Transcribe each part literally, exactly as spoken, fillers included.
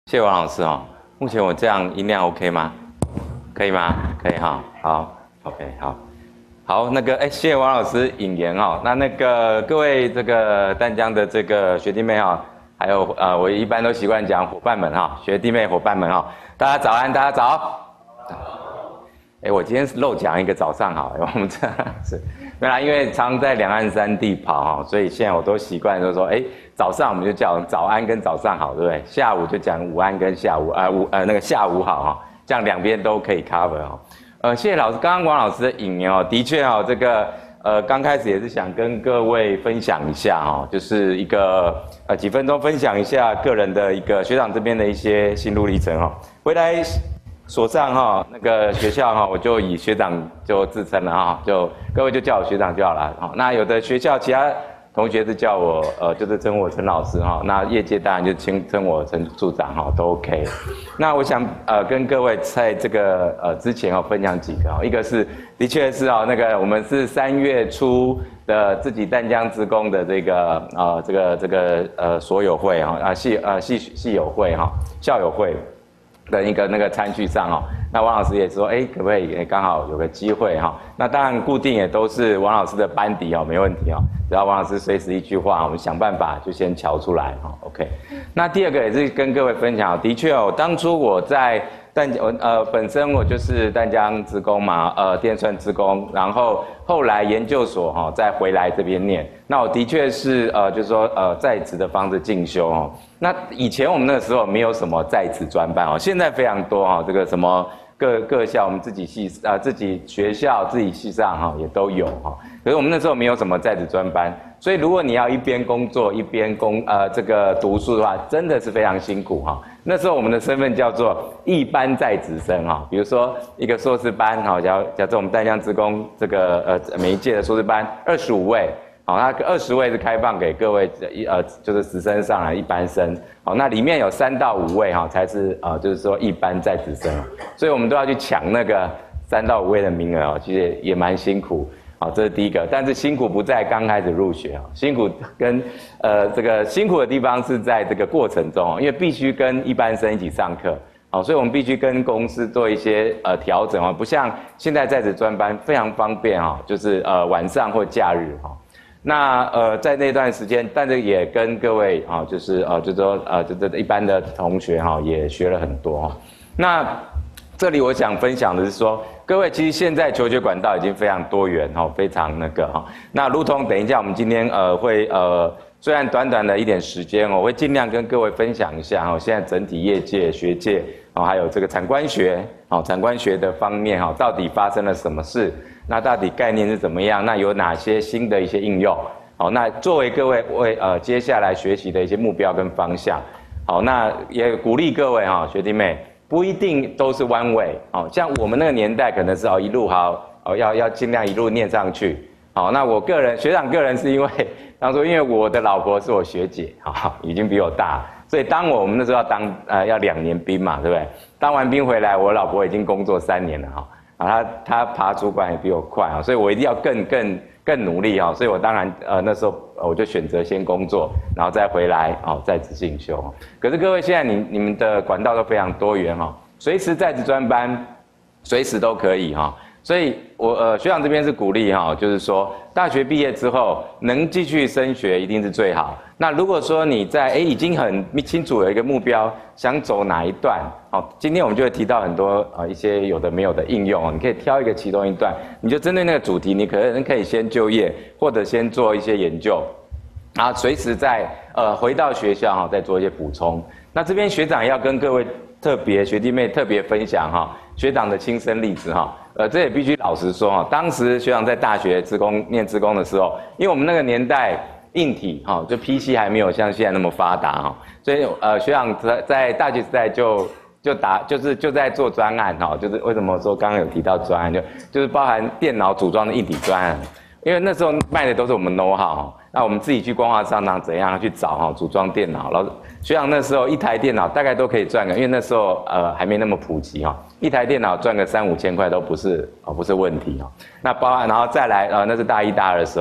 谢谢王老师哦。目前我这样音量 OK 吗？可以吗？可以哈。好 ，OK， 好，好，那个哎，谢谢王老师引言哦。那那个各位这个淡江的这个学弟妹哈，还有呃，我一般都习惯讲伙伴们哈，学弟妹伙伴们哈，大家早安，大家早。哎，我今天是漏讲一个早上好，我们这样是，没啦，因为常在两岸三地跑哈，所以现在我都习惯就是说，哎，早上我们就叫早安跟早上好，对不对？下午就讲午安跟下午啊午呃那个下午好哈，这样两边都可以 cover 哈。呃，谢谢老师，刚刚王老师的引言哦，的确哦，这个呃刚开始也是想跟各位分享一下哈，就是一个呃几分钟分享一下个人的一个学长这边的一些心路历程哈，回来。所上哈那个学校哈，我就以学长就自称了哈，就各位就叫我学长就好了哈。那有的学校其他同学是叫我呃，就是称我陈老师哈。那业界当然就称称我陈处长哈，都 OK。那我想呃跟各位在这个呃之前哦分享几个，一个是的确是哦那个我们是三月初的自己淡江职工的这个呃这个这个呃所友会哈啊系呃系系友会哈校友会。的一个那个餐具上哦，那王老师也说，哎，可不可以刚好有个机会哈？那当然固定也都是王老师的班底哦，没问题哦。只要王老师随时一句话，我们想办法就先瞧出来哈。OK， 那第二个也是跟各位分享，的确哦，当初我在淡江呃本身我就是淡江职工嘛，呃电算职工，然后后来研究所哈、哦、再回来这边念，那我的确是呃就是说呃在职的方式进修哦。那以前我们那个时候没有什么在职专班哦，现在非常多哈、哦，这个什么各各校我们自己系啊、呃、自己学校自己系上哈、哦、也都有哈、哦，可是我们那时候没有什么在职专班，所以如果你要一边工作一边工呃这个读书的话，真的是非常辛苦哈、哦。那时候我们的身份叫做一般在职生哈、哦，比如说一个硕士班哈，假假设我们淡江职工这个呃每一届的硕士班二十五位。好，那二十位是开放给各位一呃，就是直升上来一般生。好，那里面有三到五位哈，才是呃，就是说一般在职生。所以我们都要去抢那个三到五位的名额哦，其实也也蛮辛苦。好，这是第一个，但是辛苦不在刚开始入学哦，辛苦跟呃这个辛苦的地方是在这个过程中哦，因为必须跟一般生一起上课。好，所以我们必须跟公司做一些呃调整哦，不像现在在职专班非常方便哈，就是呃晚上或假日哈。那呃，在那段时间，但是也跟各位啊，就是呃，就是说呃，就这一般的同学哈，也学了很多哈。那这里我想分享的是说，各位其实现在求学管道已经非常多元哈，非常那个哈。那如同等一下我们今天呃会呃，虽然短短的一点时间，我会尽量跟各位分享一下哈，现在整体业界、学界啊，还有这个产官学啊，产官学的方面哈，到底发生了什么事？那到底概念是怎么样？那有哪些新的一些应用？好，那作为各位为呃接下来学习的一些目标跟方向，好，那也鼓励各位哈学弟妹，不一定都是弯位，好，像我们那个年代可能是哦一路好哦要要尽量一路念上去，好，那我个人学长个人是因为当初因为我的老婆是我学姐，好，已经比我大，所以当我我们那时候要当呃要两年兵嘛，对不对？当完兵回来，我老婆已经工作三年了哈。啊，他他爬主管也比我快啊，所以我一定要更更更努力啊，所以我当然呃那时候我就选择先工作，然后再回来哦在职进修。可是各位现在你你们的管道都非常多元哈，随时在职专班，随时都可以哈。所以我呃学长这边是鼓励哈，就是说大学毕业之后能继续升学一定是最好。那如果说你在哎已经很清楚有一个目标，想走哪一段，好，今天我们就会提到很多呃一些有的没有的应用，你可以挑一个其中一段，你就针对那个主题，你可能可以先就业或者先做一些研究，然后随时再呃回到学校哈再做一些补充。那这边学长要跟各位特别学弟妹特别分享哈学长的亲身例子哈。呃，这也必须老实说哈，当时学长在大学职工念职工的时候，因为我们那个年代硬体哈，就 P C 还没有像现在那么发达哈，所以呃学长在在大学时代就就打就是就在做专案哈，就是为什么说刚刚有提到专案，就就是包含电脑组装的硬体专案，因为那时候卖的都是我们 know how， 那我们自己去光华商场怎样去找哈组装电脑，老师学长那时候一台电脑大概都可以赚个，因为那时候呃还没那么普及哈。一台电脑赚个三五千块都不是哦，不是问题哦。那包含然后再来呃，那是大一大二的时候，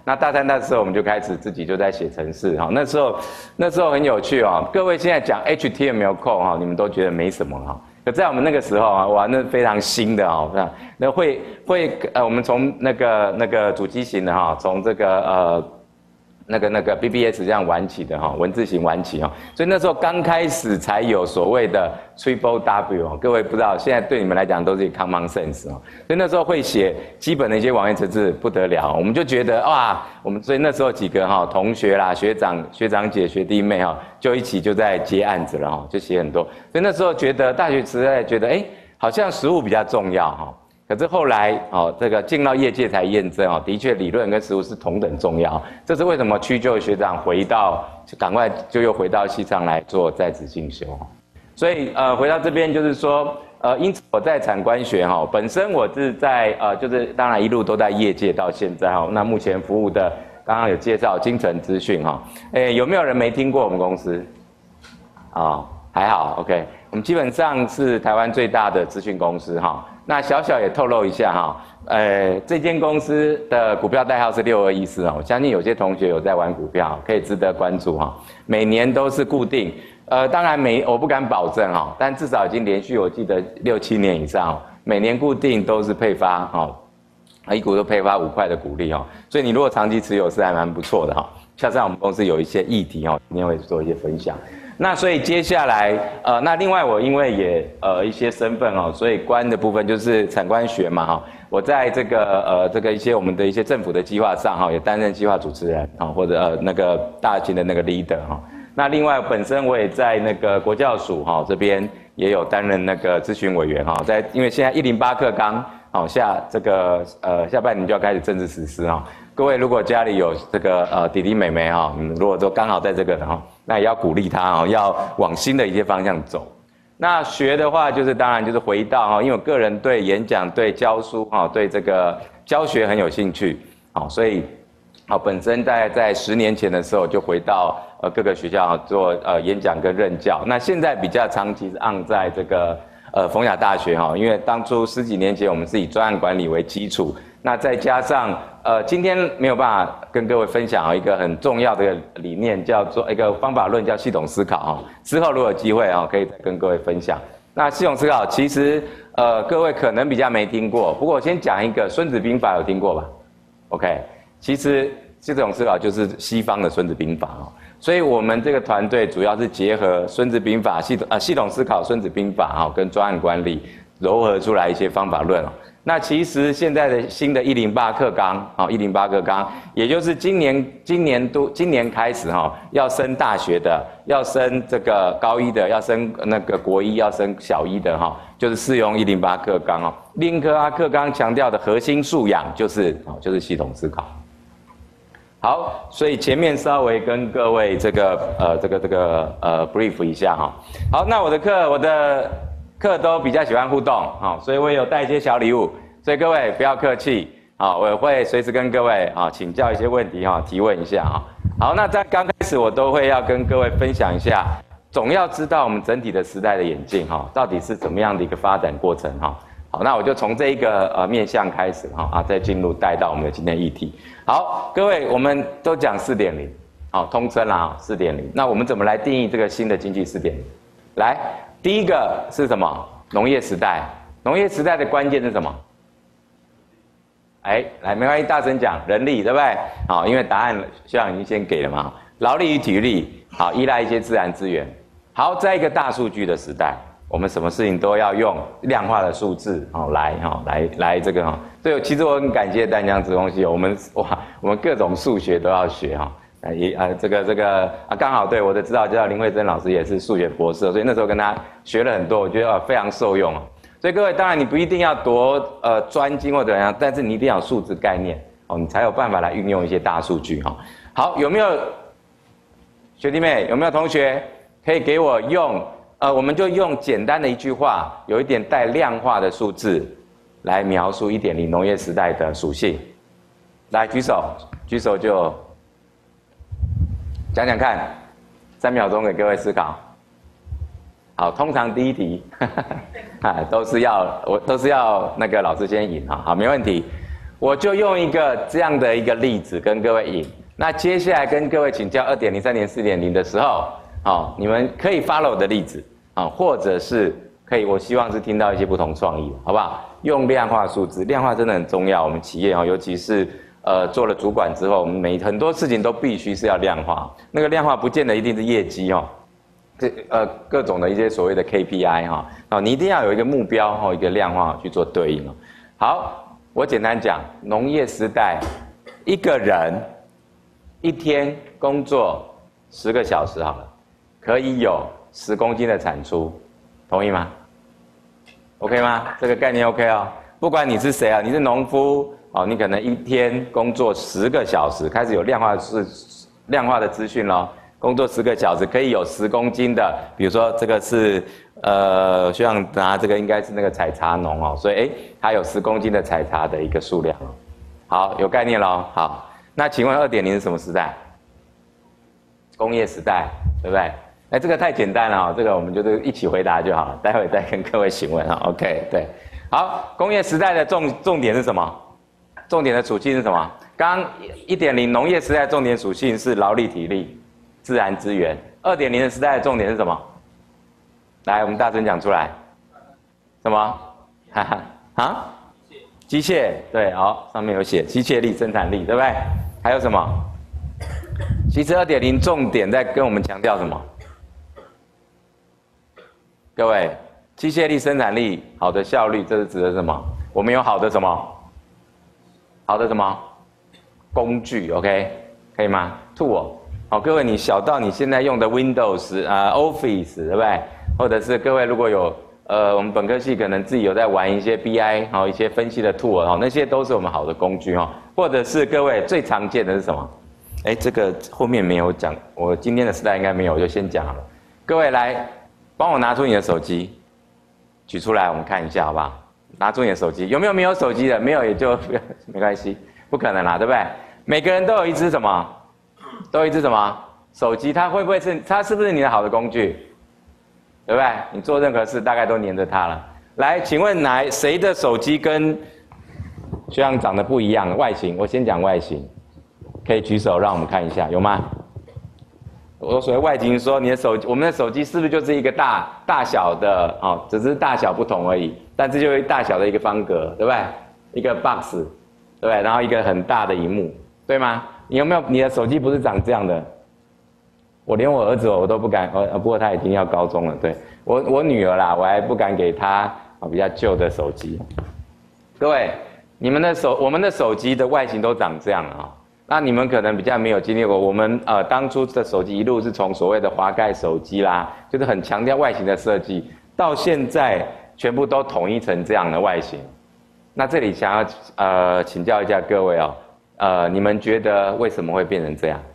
那大三、大四我们就开始自己就在写程式哈。那时候那时候很有趣哦。各位现在讲 H T M L code 哈，你们都觉得没什么哈。可在我们那个时候啊，哇，那非常新的哦，那那会会呃，我们从那个那个主机型的哈，从这个呃。那个那个 B B S 这样玩起的哈，文字型玩起哈，所以那时候刚开始才有所谓的 Triple W 哦，各位不知道，现在对你们来讲都是 common sense 哦，所以那时候会写基本的一些网页程式不得了，我们就觉得哇，我们所以那时候几个哈同学啦、学长、学长姐、学弟妹哈，就一起就在接案子了哈，就写很多，所以那时候觉得大学时代觉得哎，好像实务比较重要哈。可是后来，哦，这个进到业界才验证哦，的确理论跟实务是同等重要。这是为什么屈就学长回到，赶快就又回到系上来做在职进修。所以呃，回到这边就是说，呃，因此我在产官学哈，本身我是在呃，就是当然一路都在业界到现在哈。那目前服务的，刚刚有介绍精诚资讯哈，诶，有没有人没听过我们公司？啊、哦，还好 ，OK， 我们基本上是台湾最大的资讯公司哈。那小小也透露一下哈，呃，这间公司的股票代号是六二一四哦，我相信有些同学有在玩股票，可以值得关注哈。每年都是固定，呃，当然每我不敢保证哈，但至少已经连续我记得六七年以上，每年固定都是配发哈，一股都配发五块的股利哈，所以你如果长期持有是还蛮不错的哈。加上我们公司有一些议题哈，今天会做一些分享。那所以接下来，呃，那另外我因为也呃一些身份哦，所以官的部分就是产官学嘛哈，我在这个呃这个一些我们的一些政府的计划上哈，也担任计划主持人啊，或者呃那个大型的那个 leader 哈。那另外本身我也在那个国教署哈这边也有担任那个咨询委员哈，在因为现在一零八课纲好下这个呃下半年就要开始正式实施哈。各位如果家里有这个呃弟弟妹妹哈，你们如果都刚好在这个哈，那也要鼓励他哈，要往新的一些方向走。那学的话就是当然就是回到哈，因为我个人对演讲、对教书哈、对这个教学很有兴趣，好，所以好本身在在十年前的时候就回到呃各个学校做呃演讲跟任教。那现在比较长期是按在这个呃逢甲大学哈，因为当初十几年前我们是以专案管理为基础。那再加上，呃，今天没有办法跟各位分享一个很重要的理念，叫做一个方法论，叫系统思考哈。之后如果有机会啊，可以再跟各位分享。那系统思考其实，呃，各位可能比较没听过，不过我先讲一个《孙子兵法》，有听过吧 ？OK， 其实系统思考就是西方的《孙子兵法》哦。所以我们这个团队主要是结合《孙子兵法》系统啊系统思考《孙子兵法》哈，跟专案管理糅合出来一些方法论哦。那其实现在的新的一零八课纲啊，一零八课纲，也就是今年今年度今年开始哈，要升大学的，要升这个高一的，要升那个国一，要升小一的哈，就是适用一零八课纲哦。另科啊课纲强调的核心素养就是哦，就是系统思考。好，所以前面稍微跟各位这个呃这个这个呃 brief 一下哈。好，那我的课我的。课都比较喜欢互动，好，所以我也有带一些小礼物，所以各位不要客气，好，我会随时跟各位啊请教一些问题哈，提问一下哈。好，那在刚开始我都会要跟各位分享一下，总要知道我们整体的时代的演进哈，到底是怎么样的一个发展过程哈。好，那我就从这一个呃面向开始哈啊，再进入带到我们的今天议题。好，各位我们都讲 四点零， 好，通称啦 四点零， 那我们怎么来定义这个新的经济 四点零？ 来。第一个是什么？农业时代。农业时代的关键是什么？哎，来，没关系，大声讲，人力，对不对？好，因为答案学长已经先给了嘛。劳力与体力，好，依赖一些自然资源。好，在一个大数据的时代，我们什么事情都要用量化的数字，好，来，哈，来，来这个哈。所以其实我很感谢淡江职工系，我们哇，我们各种数学都要学哈。啊，也啊，这个这个啊，刚好对我的指导教林慧珍老师也是数学博士，所以那时候跟他学了很多，我觉得啊非常受用啊。所以各位，当然你不一定要多呃专精或怎样，但是你一定要有数字概念哦，你才有办法来运用一些大数据哈。好，有没有学弟妹？有没有同学可以给我用呃，我们就用简单的一句话，有一点带量化的数字来描述 一点零 农业时代的属性。来举手，举手就。讲讲看，三秒钟给各位思考。好，通常第一题，啊，都是要我都是要那个老师先引哈，好，没问题。 我就用一个这样的一个例子跟各位引。那接下来跟各位请教二点零、三点零、四点零的时候，好，你们可以 follow 我的例子啊，或者是可以，我希望是听到一些不同创意，好不好？用量化数字，量化真的很重要。我们企业哦，尤其是呃做了主管之后，我们每很多事情都必须是要量化。那个量化不见得一定是业绩哦，这呃各种的一些所谓的 K P I 哈，哦，你一定要有一个目标哈，一个量化去做对应哦。好，我简单讲，农业时代，一个人一天工作十个小时好了，可以有十公斤的产出，同意吗 ？OK 吗？这个概念 OK 哦。不管你是谁啊，你是农夫哦，你可能一天工作十个小时，开始有量化是量化的资讯咯。工作十个小时可以有十公斤的，比如说这个是呃，学长拿这个应该是那个采茶农哦，所以哎，它有十公斤的采茶的一个数量哦。好，有概念咯。好，那请问二点零是什么时代？工业时代，对不对？哎，这个太简单了哦，这个我们就是一起回答就好了，待会再跟各位询问哈。OK， 对，好，工业时代的重重点是什么？重点的属性是什么？刚刚一点零农业时代重点属性是劳力体力。自然资源。二点零的时代的重点是什么？来，我们大声讲出来。什么？哈哈啊？机械，对，好，上面有写机械力、生产力，对不对？还有什么？其实二点零重点在跟我们强调什么？各位，机械力、生产力、好的效率，这是指的什么？我们有好的什么？好的什么？工具 ，OK， 可以吗 ？tool。好，各位，你小到你现在用的 Windows 啊、呃、Office， 对不对？或者是各位如果有呃，我们本科系可能自己有在玩一些 B I， 好、哦、一些分析的 tool 哈、哦，那些都是我们好的工具哈、哦。或者是各位最常见的是什么？哎，这个后面没有讲，我今天的时代应该没有，我就先讲好了。各位来，帮我拿出你的手机，举出来，我们看一下好不好？拿出你的手机，有没有没有手机的？没有也就没关系，不可能啦，对不对？每个人都有一只什么？都有一只什么手机？它会不会是它是不是你的好的工具？对不对？你做任何事大概都黏着它了。来，请问哪谁的手机跟学长长得不一样？外形，我先讲外形，可以举手让我们看一下，有吗？我所谓外形说你的手机，我们的手机是不是就是一个大大小的哦，只是大小不同而已，但这就是大小的一个方格，对不对？一个 box， 对不对？然后一个很大的萤幕，对吗？你有没有你的手机不是长这样的？我连我儿子我都不敢，呃，不过他已经要高中了，对我我女儿啦，我还不敢给她啊比较旧的手机。各位，你们的手我们的手机的外形都长这样啊、哦，那你们可能比较没有经历过，我们呃当初的手机一路是从所谓的滑盖手机啦，就是很强调外形的设计，到现在全部都统一成这样的外形。那这里想要呃请教一下各位哦。呃，你们觉得为什么会变成这样？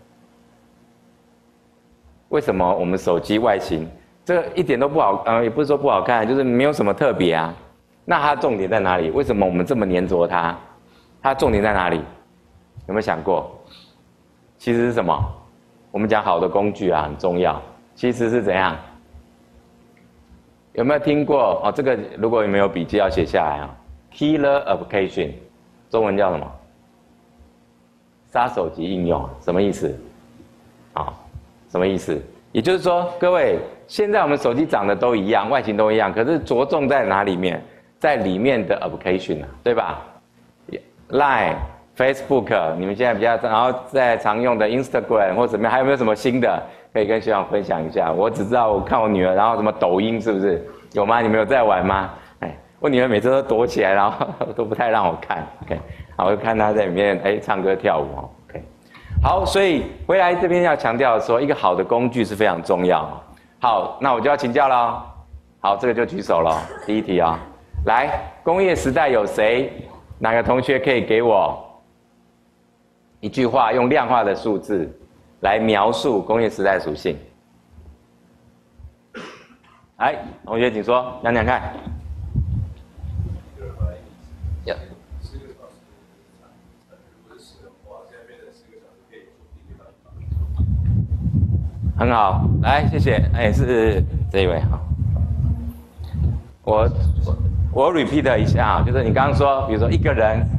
为什么我们手机外形这个一点都不好？呃，也不是说不好看，就是没有什么特别啊。那它重点在哪里？为什么我们这么黏着它？它重点在哪里？有没有想过？其实是什么？我们讲好的工具啊，很重要。其实是怎样？有没有听过？哦，这个如果你们有笔记要写下来啊。Killer application， 中文叫什么？杀手级应用什么意思？啊、哦，什么意思？也就是说，各位，现在我们手机长得都一样，外形都一样，可是着重在哪里面？在里面的 application 啊，对吧 ？Line、Facebook， 你们现在比较，然后在常用的 Instagram 或怎么样，还有没有什么新的可以跟学长分享一下？我只知道我看我女儿，然后什么抖音是不是有吗？你们有在玩吗？哎，我女儿每次都躲起来，然后都不太让她看。OK。好，我就看他在里面哎唱歌跳舞哦 ，OK， 好，所以回来这边要强调说，一个好的工具是非常重要。好，那我就要请教了。好，这个就举手了。第一题啊、哦，来，工业时代有谁？哪个同学可以给我一句话，用量化的数字来描述工业时代属性？来，同学请说，讲讲看。很好，来，谢谢。哎，是这一位哈。我我 repeat 一下啊，就是你刚刚说，比如说一个人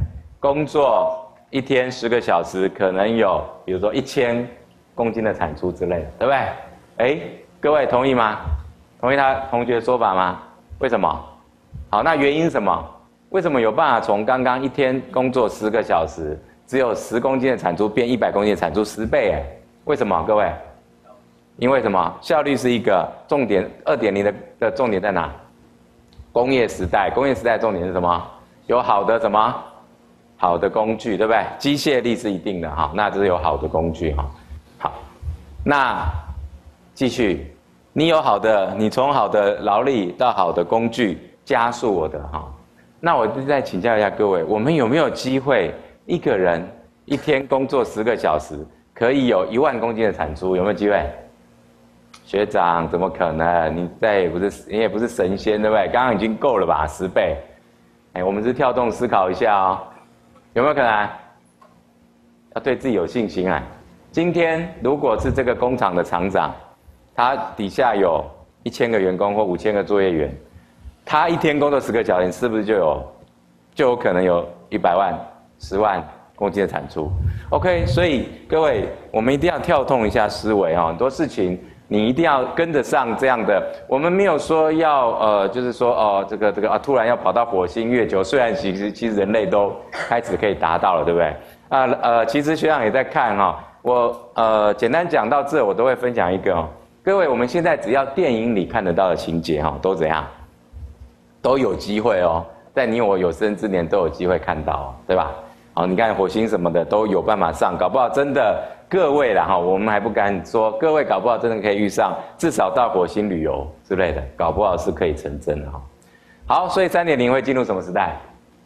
工作一天十个小时，可能有比如说一千公斤的产出之类的，对不对？哎，各位同意吗？同意他同学的说法吗？为什么？好，那原因是什么？为什么有办法从刚刚一天工作十个小时，只有十公斤的产出变一百公斤的产出十倍？哎，为什么？各位？因为什么？效率是一个重点，二点零的的重点在哪？工业时代，工业时代的重点是什么？有好的什么？好的工具，对不对？机械力是一定的哈，那就是有好的工具哈。好，那继续，你有好的，你从好的劳力到好的工具，加速我的哈。那我就再请教一下各位，我们有没有机会一个人一天工作十个小时，可以有一万公斤的产出？有没有机会？学长，怎么可能？你再也不是，你也不是神仙，对不对？刚刚已经够了吧，十倍。哎，我们是跳动思考一下哦，有没有可能？要对自己有信心啊！今天如果是这个工厂的厂长，他底下有一千个员工或五千个作业员，他一天工作十个小时，是不是就有就有可能有一百万、十万公斤的产出 ？OK， 所以各位，我们一定要跳动一下思维哦，很多事情。你一定要跟得上这样的，我们没有说要呃，就是说哦，这个这个啊，突然要跑到火星、月球，虽然其实其实人类都开始可以达到了，对不对？啊呃，其实学长也在看哈、哦，我呃简单讲到这，我都会分享一个哦，各位，我们现在只要电影里看得到的情节哈、哦，都怎样，都有机会哦，在你我有生之年都有机会看到、哦，对吧？好，你看火星什么的都有办法上，搞不好真的。各位啦哈，我们还不敢说，各位搞不好真的可以遇上，至少到火星旅游之类的，搞不好是可以成真的哈。好，所以 三点零 会进入什么时代？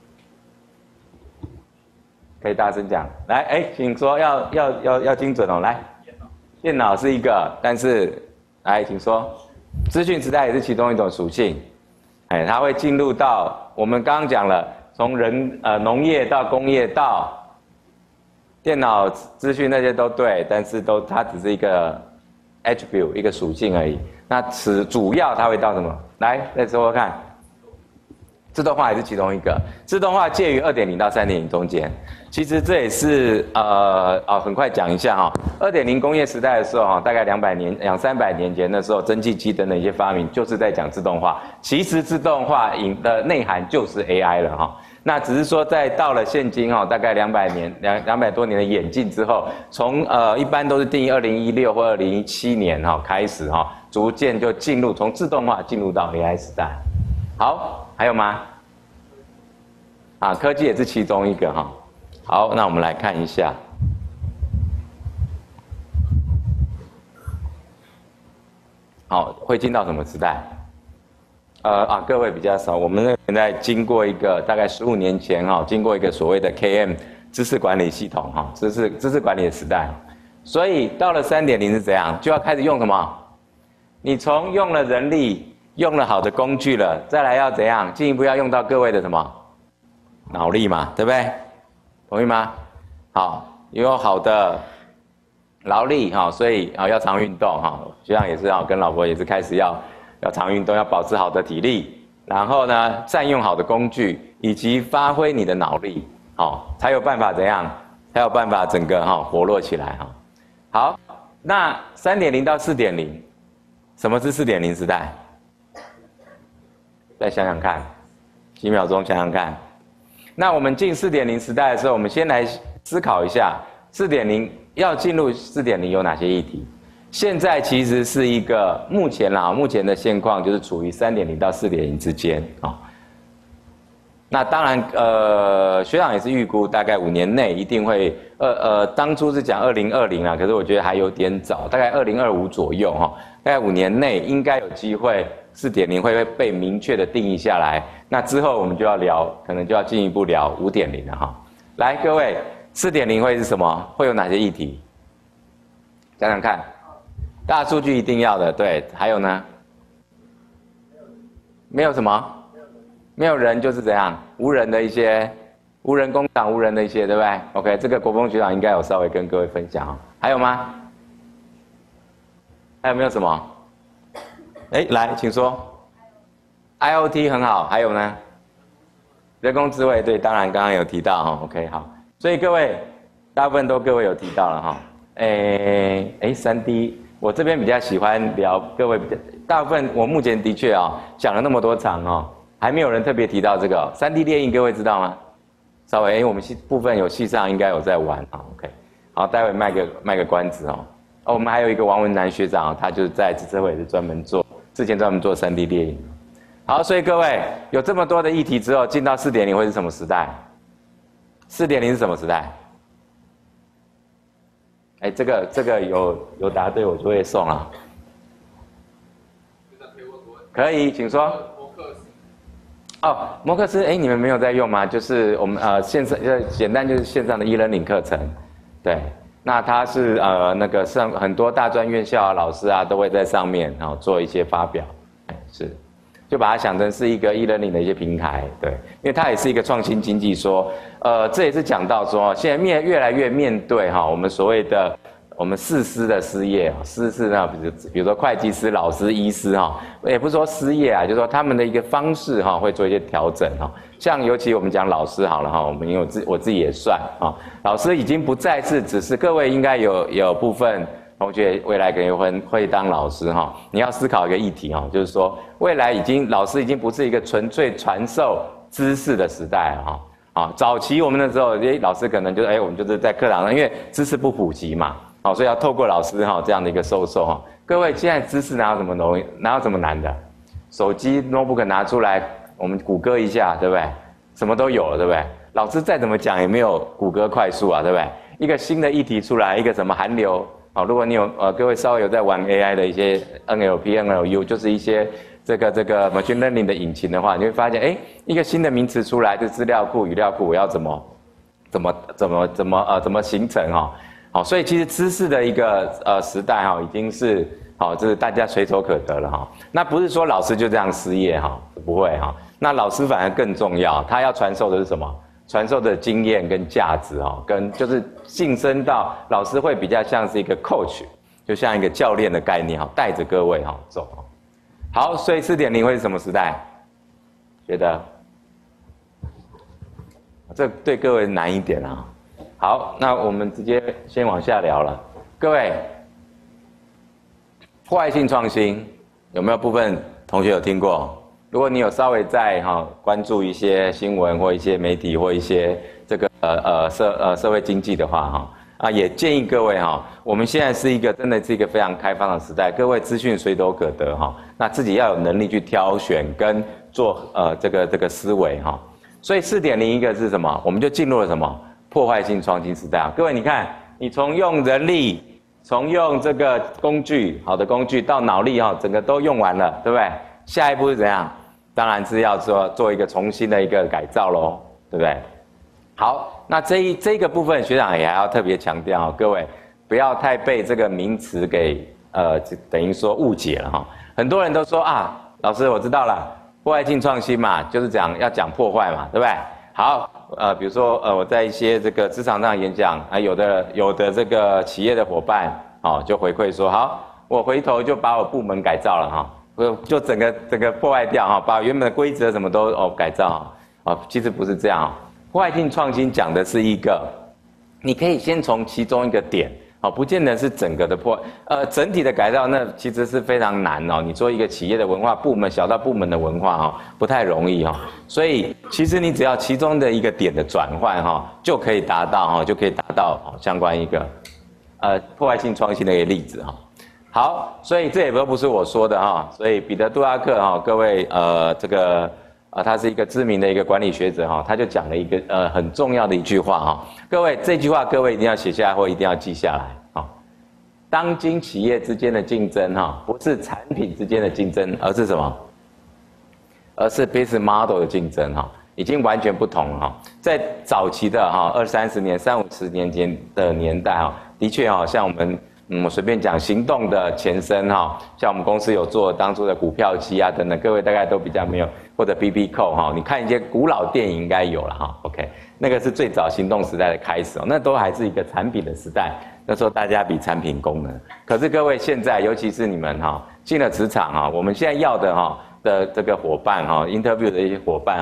可以大声讲，来，哎，请说，要要要要精准哦，来，电脑是一个，但是，来，请说，资讯时代也是其中一种属性，哎，它会进入到我们刚刚讲了，从人呃农业到工业到。电脑资讯那些都对，但是都它只是一个 attribute 一个属性而已。那此主要它会到什么？来，再说说看。自动化也是其中一个。自动化介于 二点零 到 三点零 中间。其实这也是呃啊，很快讲一下哈、哦。二点零 工业时代的时候哈，大概两百年、两三百年前的时候，蒸汽机等等一些发明，就是在讲自动化。其实自动化引的内涵就是 A I 了哈、哦。那只是说，在到了现今哈，大概两百年、两两百多年的演进之后，从呃一般都是定义二零一六或二零一七年哈开始哈，逐渐就进入从自动化进入到 A I 时代。好，还有吗？啊，科技也是其中一个哈。好，那我们来看一下。好，会进到什么时代？呃啊，各位比较少，我们现在经过一个大概十五年前哈，经过一个所谓的 K M 知识管理系统哈，知识知识管理的时代，所以到了 三点零 是怎样，就要开始用什么？你从用了人力，用了好的工具了，再来要怎样？进一步要用到各位的什么？脑力嘛，对不对？同意吗？好，有好的劳力哈，所以啊要常运动哈，学长也是啊，跟老婆也是开始要。要常运动，要保持好的体力，然后呢，善用好的工具，以及发挥你的脑力，好，才有办法怎样？才有办法整个哈活络起来哈。好，那 三点零 到 四点零， 什么是 四点零 时代？再想想看，几秒钟想想看。那我们进 四点零 时代的时候，我们先来思考一下 ，四点零 要进入 四点零 有哪些议题？现在其实是一个目前啦，目前的现况就是处于 三点零 到 四点零 之间啊、哦。那当然，呃，学长也是预估大概五年内一定会，呃呃，当初是讲二零二零啊，可是我觉得还有点早，大概二零二五左右哈、哦，大概五年内应该有机会 四点零 会被明确的定义下来。那之后我们就要聊，可能就要进一步聊 五点零 了哈。来，各位 ，四点零 会是什么？会有哪些议题？想想看。大数据一定要的，对，还有呢？没有什么？没有人就是怎样？无人的一些，无人工厂，无人的一些，对不对 ？OK， 这个国风学长应该有稍微跟各位分享哦。还有吗？还有没有什么？哎，来，请说。I O T 很好，还有呢？ 人工智慧，对，当然刚刚有提到哈 ，OK 好，所以各位大部分都各位有提到了哈，诶诶，三 D， 我这边比较喜欢聊各位比较大部分，我目前的确啊讲了那么多场哦，还没有人特别提到这个三 D 列印，各位知道吗？稍微诶，我们系部分有系上应该有在玩啊 ，OK， 好，待会卖个卖个关子哦，哦，我们还有一个王文南学长，他就是在资策会是专门做，之前专门做三 D 列印。好，所以各位有这么多的议题之后，进到 四点零 会是什么时代？ 四点零 是什么时代？哎，这个这个有有答对，我就会送啊。可以，请说。哦，摩克斯，哎，你们没有在用吗？就是我们呃线上呃简单就是线上的 e-learning 课程，对，那它是呃那个上很多大专院校啊老师啊都会在上面然后做一些发表，是。就把它想成是一个 e-learning 的一些平台，对，因为它也是一个创新经济说，呃，这也是讲到说，现在面越来越面对哈，我们所谓的我们四师的失业啊，师是呢，比如比如说会计师、老师、医师哈，也不是说失业啊，就是说他们的一个方式哈，会做一些调整哈，像尤其我们讲老师好了哈，我们因为我自我自己也算啊，老师已经不再是只是各位应该有有部分。同学未来可能会会当老师哈，你要思考一个议题哈，就是说未来已经老师已经不是一个纯粹传授知识的时代了哈。啊，早期我们那时候，哎，老师可能就是哎，我们就是在课堂上，因为知识不普及嘛，好，所以要透过老师哈这样的一个授受哈。各位现在知识哪有什么容易，哪有什么难的？手机 notebook 拿出来，我们谷歌一下，对不对？什么都有了，对不对？老师再怎么讲也没有谷歌快速啊，对不对？一个新的议题出来，一个什么韩流。好，如果你有呃，各位稍微有在玩 A I 的一些 N L P、N L U， 就是一些这个这个 machine learning 的引擎的话，你会发现，哎，一个新的名词出来，这资料库、语料库，我要怎么怎么怎么怎么呃怎么形成哈？好，所以其实知识的一个呃时代哈，已经是好，这是大家随手可得了哈。那不是说老师就这样失业哈，不会哈。那老师反而更重要，他要传授的是什么？传授的经验跟价值哈，跟就是晋升到老师会比较像是一个 coach， 就像一个教练的概念哈，带着各位哈走。好，所以 四点零 会是什么时代？觉得这对各位难一点啊。好，那我们直接先往下聊了。各位，破坏性创新有没有部分同学有听过？如果你有稍微在哈关注一些新闻或一些媒体或一些这个呃呃社呃社会经济的话哈啊，也建议各位哈，我们现在是一个真的是一个非常开放的时代，各位资讯随手可得哈，那自己要有能力去挑选跟做呃这个这个思维哈。所以 四点零 一个是什么？我们就进入了什么破坏性创新时代啊！各位你看，你从用人力，从用这个工具好的工具到脑力哈，整个都用完了，对不对？下一步是怎样？当然是要做做一个重新的一个改造咯，对不对？好，那这一这个部分学长也还要特别强调，各位不要太被这个名词给呃等于说误解了哈。很多人都说啊，老师我知道了，破坏性创新嘛，就是讲要讲破坏嘛，对不对？好，呃，比如说呃我在一些这个职场上演讲啊，有的有的这个企业的伙伴哦就回馈说，好，我回头就把我部门改造了哈。就整个整个破坏掉哈，把原本的规则什么都哦改造啊，其实不是这样。破坏性创新讲的是一个，你可以先从其中一个点哦，不见得是整个的破，呃，整体的改造那其实是非常难哦。你做一个企业的文化部门，小到部门的文化哦，不太容易哈。所以其实你只要其中的一个点的转换哈，就可以达到哈，就可以达到相关一个呃破坏性创新的一个例子哈。好，所以这也都不是我说的哈，所以彼得·杜拉克哈，各位呃这个呃他是一个知名的一个管理学者哈，他就讲了一个呃很重要的一句话哈，各位这句话各位一定要写下来或一定要记下来哈。当今企业之间的竞争哈，不是产品之间的竞争，而是什么？而是 business model 的竞争哈，已经完全不同了哈。在早期的哈二三十年、三五十年前的年代哈，的确哈像我们。嗯，我随便讲行动的前身哈，像我们公司有做当初的股票机啊等等，各位大概都比较没有，或者 B B 扣哈，你看一些古老电影应该有了哈 ，OK， 那个是最早行动时代的开始哦，那都还是一个产品的时代，那时候大家比产品功能，可是各位现在，尤其是你们哈进了职场哈，我们现在要的哈的这个伙伴哈 ，interview 的一些伙伴哈，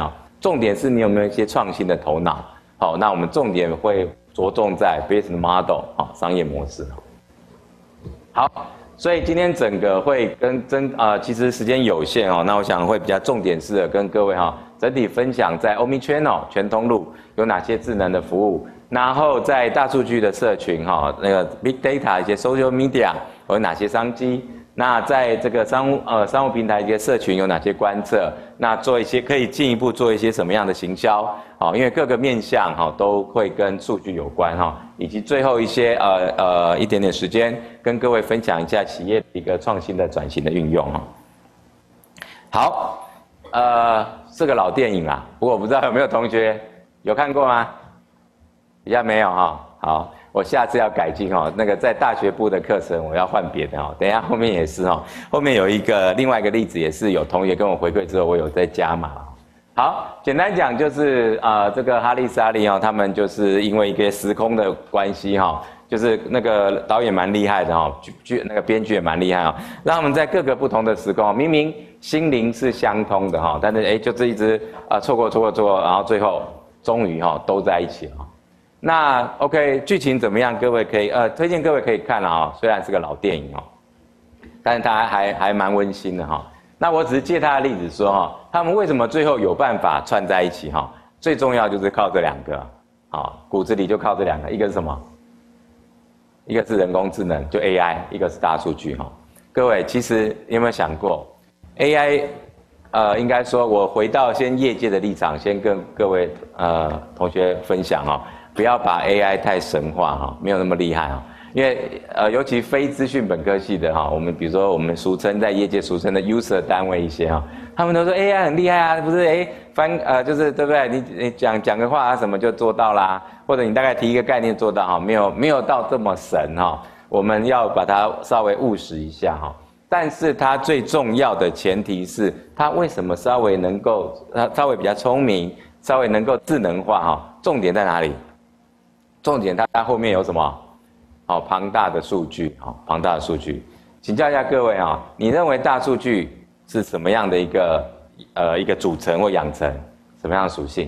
重点是你有没有一些创新的头脑。好，那我们重点会着重在 business model 好，商业模式。好，所以今天整个会跟真呃，其实时间有限哦，那我想会比较重点式的跟各位哈整体分享在 Omnichannel 全通路有哪些智能的服务，然后在大数据的社群哈，那个 Big Data 一些 Social Media 有哪些商机。那在这个商务呃商务平台一些社群有哪些观测？那做一些可以进一步做一些什么样的行销？好，因为各个面向哈都会跟数据有关哈，以及最后一些呃呃一点点时间跟各位分享一下企业一个创新的转型的运用哈。好，呃是个老电影啦，不过我不知道有没有同学有看过吗？比较没有哈，好。我下次要改进哦，那个在大学部的课程我要换别的哦。等一下后面也是哦，后面有一个另外一个例子，也是有同学跟我回馈之后，我有在加码。好，简单讲就是呃，这个哈利沙利哦，他们就是因为一个时空的关系哈、哦，就是那个导演蛮厉害的哈、哦，剧剧那个编剧也蛮厉害哦，让他们在各个不同的时空，明明心灵是相通的哈、哦，但是哎，就是一直啊错过错过错过，然后最后终于哈、哦、都在一起了。那 OK， 剧情怎么样？各位可以呃推荐各位可以看了哈，虽然是个老电影哦，但是它还还蛮温馨的哈。那我只是借他的例子说哈，他们为什么最后有办法串在一起哈？最重要就是靠这两个，好，骨子里就靠这两个，一个是什么？一个是人工智能，就 A I， 一个是大数据哈。各位其实有没有想过 A I？ 呃，应该说我回到先业界的立场，先跟各位呃同学分享哈。不要把 A I 太神化哈，没有那么厉害哈。因为呃，尤其非资讯本科系的哈，我们比如说我们俗称在业界俗称的 user 单位一些哈，他们都说 A I 很厉害啊，不是哎翻呃就是对不对？你你讲讲个话啊什么就做到啦，或者你大概提一个概念做到哈，没有没有到这么神哈。我们要把它稍微务实一下哈。但是它最重要的前提是，它为什么稍微能够呃稍微比较聪明，稍微能够智能化哈？重点在哪里？重点它后面有什么？好，庞大的数据，好，庞大的数据。请教一下各位啊，你认为大数据是什么样的一个呃一个组成或养成？什么样的属性？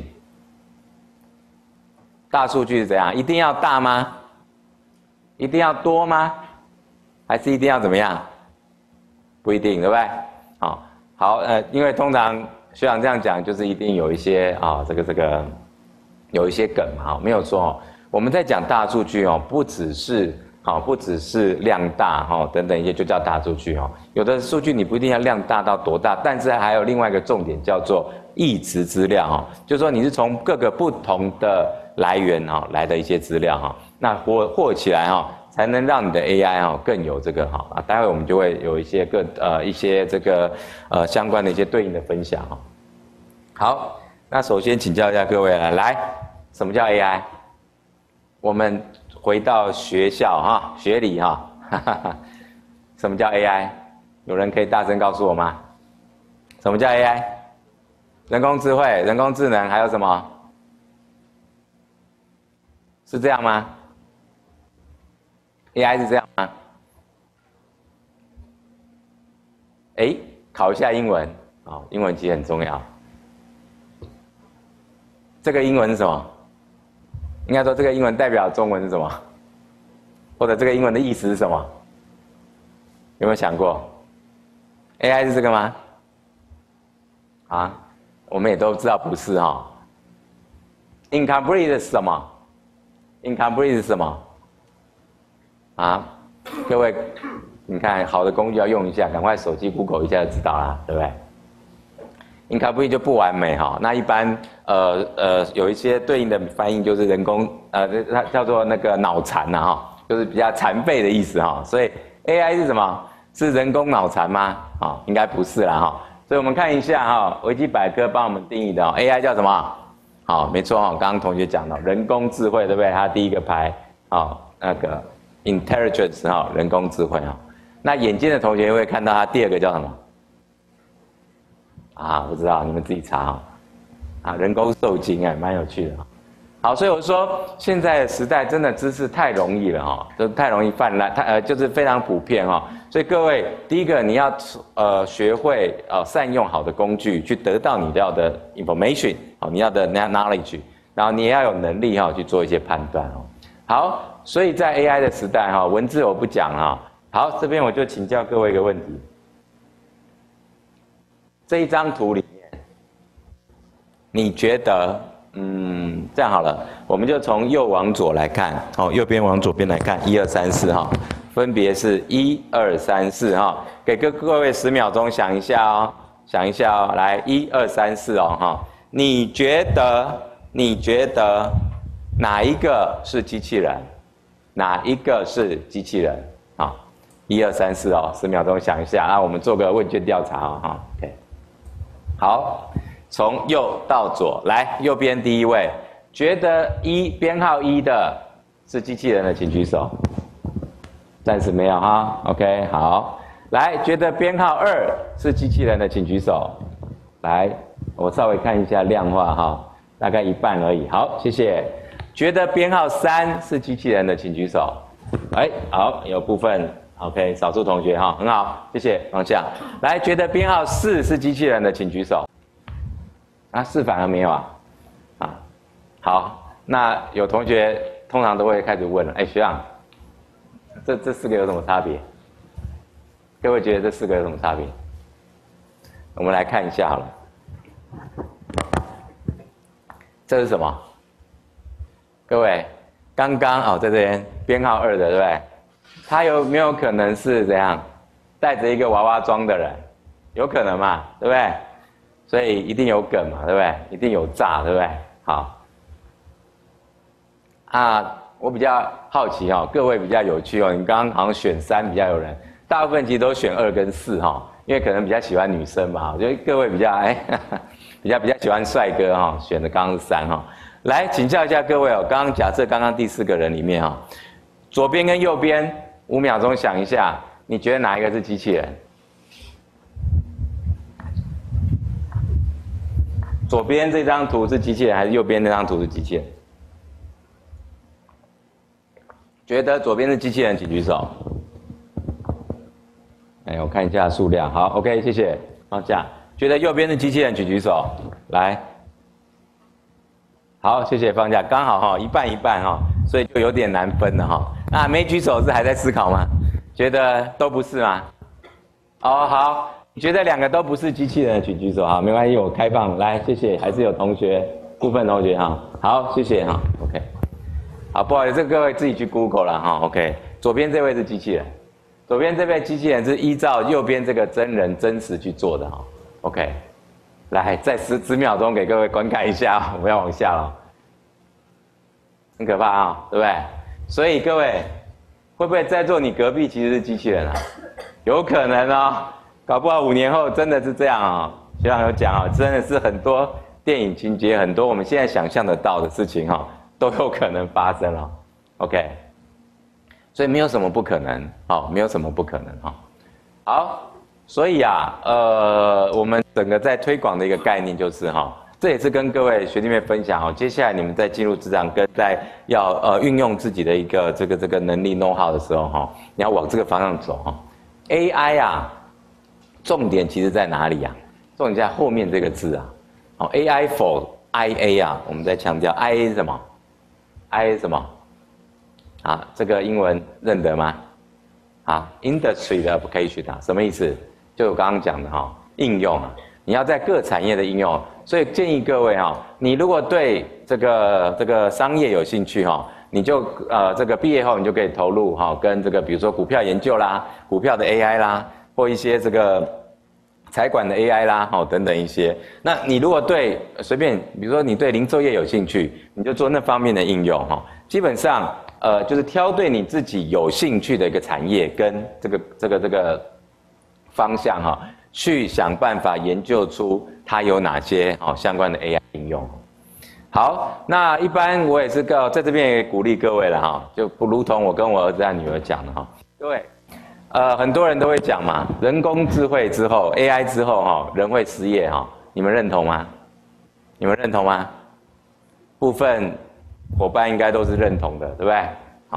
大数据是怎样？一定要大吗？一定要多吗？还是一定要怎么样？不一定，对不对？好，好，呃，因为通常学长这样讲，就是一定有一些啊，这个这个有一些梗嘛，没有错哦。我们在讲大数据哦，不只是好，不只是量大哈等等一些就叫大数据哦。有的数据你不一定要量大到多大，但是还有另外一个重点叫做异质资料哈，就是说你是从各个不同的来源哈来的一些资料哈，那获获起来哈，才能让你的 A I 哈更有这个哈啊，待会我们就会有一些个呃一些这个呃相关的一些对应的分享哈。好，那首先请教一下各位来，来，什么叫 A I？我们回到学校哈，学理哈，哈哈哈。什么叫 A I？ 有人可以大声告诉我吗？什么叫 A I？ 人工智慧、人工智能还有什么？是这样吗 ？A I 是这样吗？哎，考一下英文啊、哦，英文其实很重要。这个英文是什么？应该说这个英文代表中文是什么？或者这个英文的意思是什么？有没有想过 ？A I 是这个吗？啊，我们也都知道不是哈、哦。Incomplete 是什么 ？Incomplete 是什么？啊，各位，你看好的工具要用一下，赶快手机 Google 一下就知道啦，对不对？Incomplete 就不完美哈，那一般呃呃有一些对应的翻译就是人工呃它叫做那个脑残呐哈，就是比较残废的意思哈，所以 A I 是什么？是人工脑残吗？啊，应该不是啦哈，所以我们看一下哈，维基百科帮我们定义的 A I 叫什么？好，没错哈，刚刚同学讲到人工智慧对不对？它第一个排啊那个 intelligence 哈，人工智慧哈，那眼尖的同学会看到它第二个叫什么？啊，不知道，你们自己查哈。啊，人工受精哎，蛮有趣的哈。好，所以我说现在的时代真的知识太容易了哈，就太容易泛滥，太呃就是非常普遍哈。 所以各位，第一个你要呃学会呃善用好的工具，去得到你要的 information， 好，你要的 knowledge， 然后你也要有能力哈去做一些判断哦。好，所以在 A I 的时代哈，文字我不讲哈。好，这边我就请教各位一个问题：这一张图里面，你觉得，嗯，这样好了，我们就从右往左来看，哦，右边往左边来看，一二三四哈。分别是一二三四哈，给各各位十秒钟想一下哦，想一下哦，来一二三四哦哈，你觉得你觉得哪一个是机器人？哪一个是机器人？啊，一二三四哦，十秒钟想一下啊，我们做个问卷调查哦哈 ，OK， 好，从右到左来，右边第一位，觉得一编号一的是机器人的，请举手。暂时没有哈 ，OK， 好，来，觉得编号二是机器人的，请举手。来，我稍微看一下量化哈，大概一半而已。好，谢谢。觉得编号三是机器人的，请举手。哎，好，有部分 OK， 少数同学哈，很好，谢谢，方向。来，觉得编号四是机器人的，请举手。啊，四反而没有啊？啊，好，那有同学通常都会开始问了，哎，学长。这这四个有什么差别？各位觉得这四个有什么差别？我们来看一下好了。这是什么？各位，刚刚哦，在这边编号二的，对不对？他有没有可能是怎样带着一个娃娃装的人？有可能嘛，对不对？所以一定有梗嘛，对不对？一定有诈，对不对？好，啊。我比较好奇哈、哦，各位比较有趣哦。你刚刚好像选三比较有人，大部分其实都选二跟四哈、哦，因为可能比较喜欢女生嘛。我觉得各位比较哎，比较比较喜欢帅哥哈、哦，选的刚刚是三哈、哦。来请教一下各位哦，刚刚假设刚刚第四个人里面哈、哦，左边跟右边五秒钟想一下，你觉得哪一个是机器人？左边这张图是机器人，还是右边那张图是机器人？觉得左边是机器人，请举手。哎，我看一下数量，好 ，OK， 谢谢。放下。觉得右边是机器人，请举手。来，好，谢谢放假，刚好哈，一半一半哈，所以就有点难分了哈。那没举手是还在思考吗？觉得都不是吗？哦，好，你觉得两个都不是机器人，请举手哈，没关系，我开放。来，谢谢，还是有同学，部分同学哈，好，谢谢哈 ，OK。好，不好意思，各位自己去 Google 了哈 ，OK。左边这位是机器人，左边这位机器人是依照右边这个真人真实去做的哈 ，OK。来，再十十秒钟给各位观看一下，我们要往下了，很可怕啊，对不对？所以各位会不会在座你隔壁其实是机器人啊？有可能哦，搞不好五年后真的是这样啊、哦。学长有讲啊，真的是很多电影情节，很多我们现在想象得到的事情哈、哦。都有可能发生了 ，OK， 所以没有什么不可能，好，没有什么不可能哈。好，所以啊，呃，我们整个在推广的一个概念就是哈，这也是跟各位学弟妹分享哦。接下来你们在进入职场跟在要呃运用自己的一个这个这个能力 know how 的时候哈，你要往这个方向走哈。A I 啊，重点其实在哪里啊？重点在后面这个字啊，好 ，A I for I A 啊，我们在强调 I A 是什么？ I 是什么？啊，这个英文认得吗？啊 ，industry 的 application 啊，什么意思？就我刚刚讲的哈、哦，应用啊，你要在各产业的应用，所以建议各位哈、哦，你如果对这个这个商业有兴趣哈、哦，你就呃这个毕业后你就可以投入哈、哦，跟这个比如说股票研究啦、股票的 A I 啦，或一些这个财管的 A I 啦，好等等一些。那你如果对随便，比如说你对零售业有兴趣，你就做那方面的应用哈。基本上，呃，就是挑对你自己有兴趣的一个产业跟这个这个这个方向哈，去想办法研究出它有哪些好相关的 A I 应用。好，那一般我也是告在这边也鼓励各位了哈，就不如同我跟我儿子和女儿讲的哈，各位。呃，很多人都会讲嘛，人工智慧之后 ，A I 之后哈，人会失业哈，你们认同吗？你们认同吗？部分伙伴应该都是认同的，对不对？好，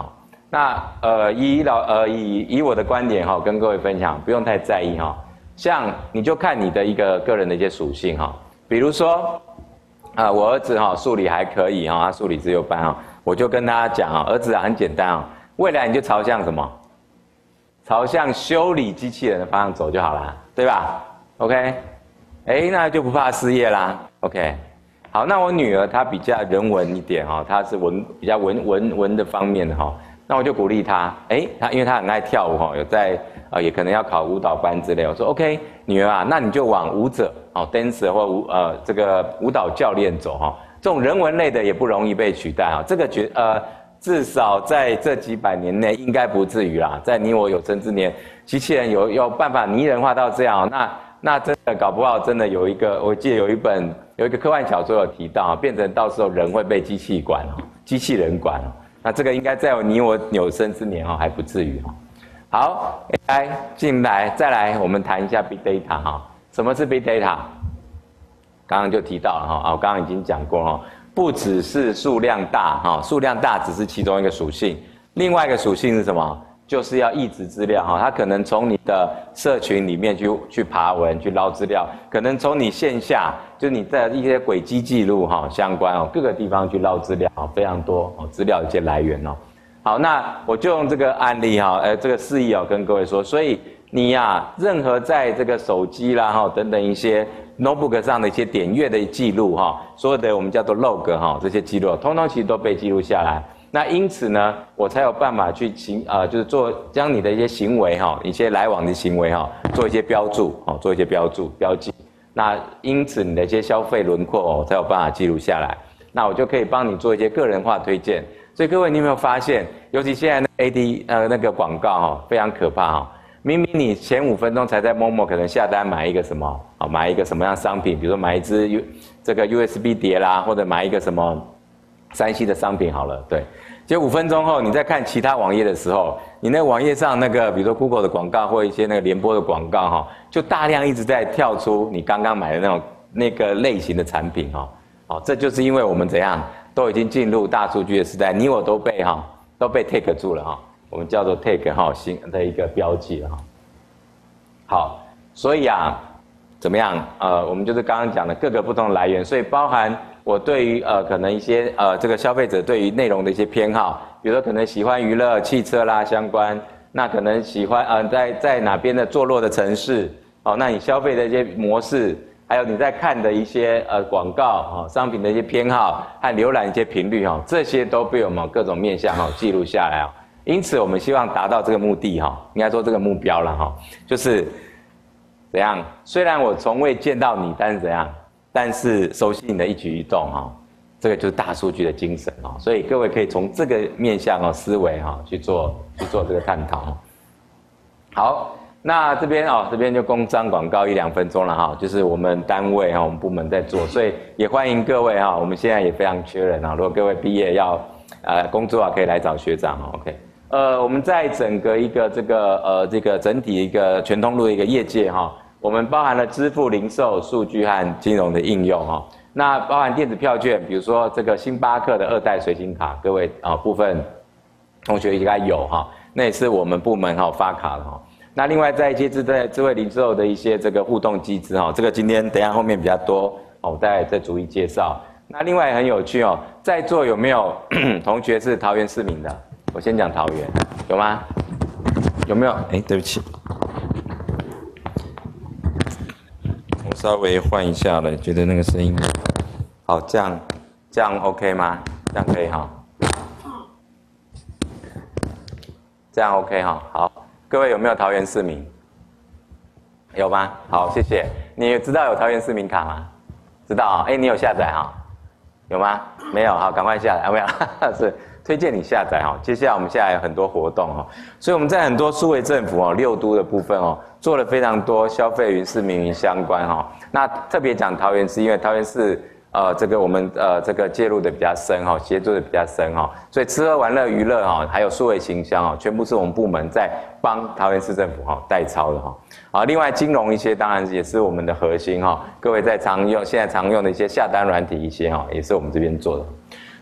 那呃以老呃以以我的观点哈、哦，跟各位分享，不用太在意哈、哦。像你就看你的一个个人的一些属性哈、哦，比如说啊、呃，我儿子哈、哦、数理还可以哈、哦，他数理自由班哈、哦，我就跟他讲啊、哦，儿子啊很简单啊、哦，未来你就朝向什么？朝向修理机器人的方向走就好了，对吧 ？OK， 哎，那就不怕失业啦。OK， 好，那我女儿她比较人文一点哈、哦，她是文比较文文文的方面的哈、哦，那我就鼓励她，哎，她因为她很爱跳舞哈、哦，有在呃也可能要考舞蹈班之类，我说 OK， 女儿啊，那你就往舞者哦 ，dancer 或舞呃这个舞蹈教练走哈、哦，这种人文类的也不容易被取代啊、哦，这个觉呃。至少在这几百年内，应该不至于啦。在你我有生之年，机器人有有办法拟人化到这样，那那真的搞不好真的有一个，我记得有一本有一个科幻小说有提到，变成到时候人会被机器管哦，机器人管哦。那这个应该在你我有生之年哦，还不至于哦。好，来进来再来，我们谈一下 Big Data 哈。什么是 Big Data？ 刚刚就提到了哈，啊，我刚刚已经讲过哈。不只是数量大哈，数量大只是其中一个属性，另外一个属性是什么？就是要抑制资料哈，它可能从你的社群里面去去爬文去捞资料，可能从你线下就是你的一些轨迹记录哈相关哦，各个地方去捞资料，非常多哦资料的一些来源哦。好，那我就用这个案例哈，呃，这个示意哦跟各位说，所以你呀、啊，任何在这个手机啦哈等等一些。notebook 上的一些点阅的记录哈，所有的我们叫做 log 哈，这些记录通通其实都被记录下来。那因此呢，我才有办法去行呃，就是做将你的一些行为哈，一些来往的行为哈，做一些标注哦，做一些标注标记。那因此你的一些消费轮廓哦，才有办法记录下来。那我就可以帮你做一些个人化推荐。所以各位，你有没有发现，尤其现在那 A D 呃那个广告哈，非常可怕哈。明明你前五分钟才在 Momo 可能下单买一个什么啊，买一个什么样商品，比如说买一支 U 这个 U S B 碟啦，或者买一个什么三 C 的商品好了，对。结果五分钟后你在看其他网页的时候，你那个网页上那个比如说 Google 的广告或一些那个联播的广告哈，就大量一直在跳出你刚刚买的那种那个类型的产品哈，哦，这就是因为我们怎样都已经进入大数据的时代，你我都被哈都被 take 住了哈。我们叫做 tag 哈新的一个标记哈。好，所以啊，怎么样？呃，我们就是刚刚讲的各个不同的来源，所以包含我对于呃可能一些呃这个消费者对于内容的一些偏好，比如说可能喜欢娱乐、汽车啦相关，那可能喜欢呃在在哪边的坐落的城市，哦，那你消费的一些模式，还有你在看的一些呃广告啊、哦、商品的一些偏好和浏览一些频率哈、哦，这些都被我们各种面向哈、哦、记录下来哦。因此，我们希望达到这个目的哈，应该说这个目标了哈，就是怎样？虽然我从未见到你，但是怎样？但是熟悉你的一举一动哈，这个就是大数据的精神哦。所以各位可以从这个面向哦思维哈去做去做这个探讨。好，那这边哦这边就工商广告一两分钟了哈，就是我们单位哈我们部门在做，所以也欢迎各位哈，我们现在也非常缺人啊，如果各位毕业要呃工作啊，可以来找学长哦 ，OK。呃，我们在整个一个这个呃这个整体一个全通路的一个业界哈，我们包含了支付、零售、数据和金融的应用哈。那包含电子票券，比如说这个星巴克的二代随行卡，各位啊部分同学应该有哈，那也是我们部门哈发卡的哈。那另外在一些智慧智慧零售的一些这个互动机制哈，这个今天等一下后面比较多哦，我再再逐一介绍。那另外很有趣哦，在座有没有同学是桃园市民的？我先讲桃园，有吗？有没有？哎，对不起，我稍微换一下了，觉得那个声音好，这样这样 OK 吗？这样可以哈？这样 OK 哈？好，各位有没有桃园市民？有吗？好，谢谢。你知道有桃园市民卡吗？知道啊？哎，你有下载哈？有吗？没有，好，赶快下载，啊、没有，是。推荐你下载哈，接下来我们现在有很多活动哈，所以我们在很多数位政府哦六都的部分哦，做了非常多消费云、市民云相关哈。那特别讲桃园是因为桃园市呃这个我们呃这个介入的比较深哈，协助的比较深哈，所以吃喝玩乐娱乐哈，还有数位行销哈，全部是我们部门在帮桃园市政府哈代操的哈。好，另外金融一些当然也是我们的核心哈，各位在常用现在常用的一些下单软体一些哈，也是我们这边做的。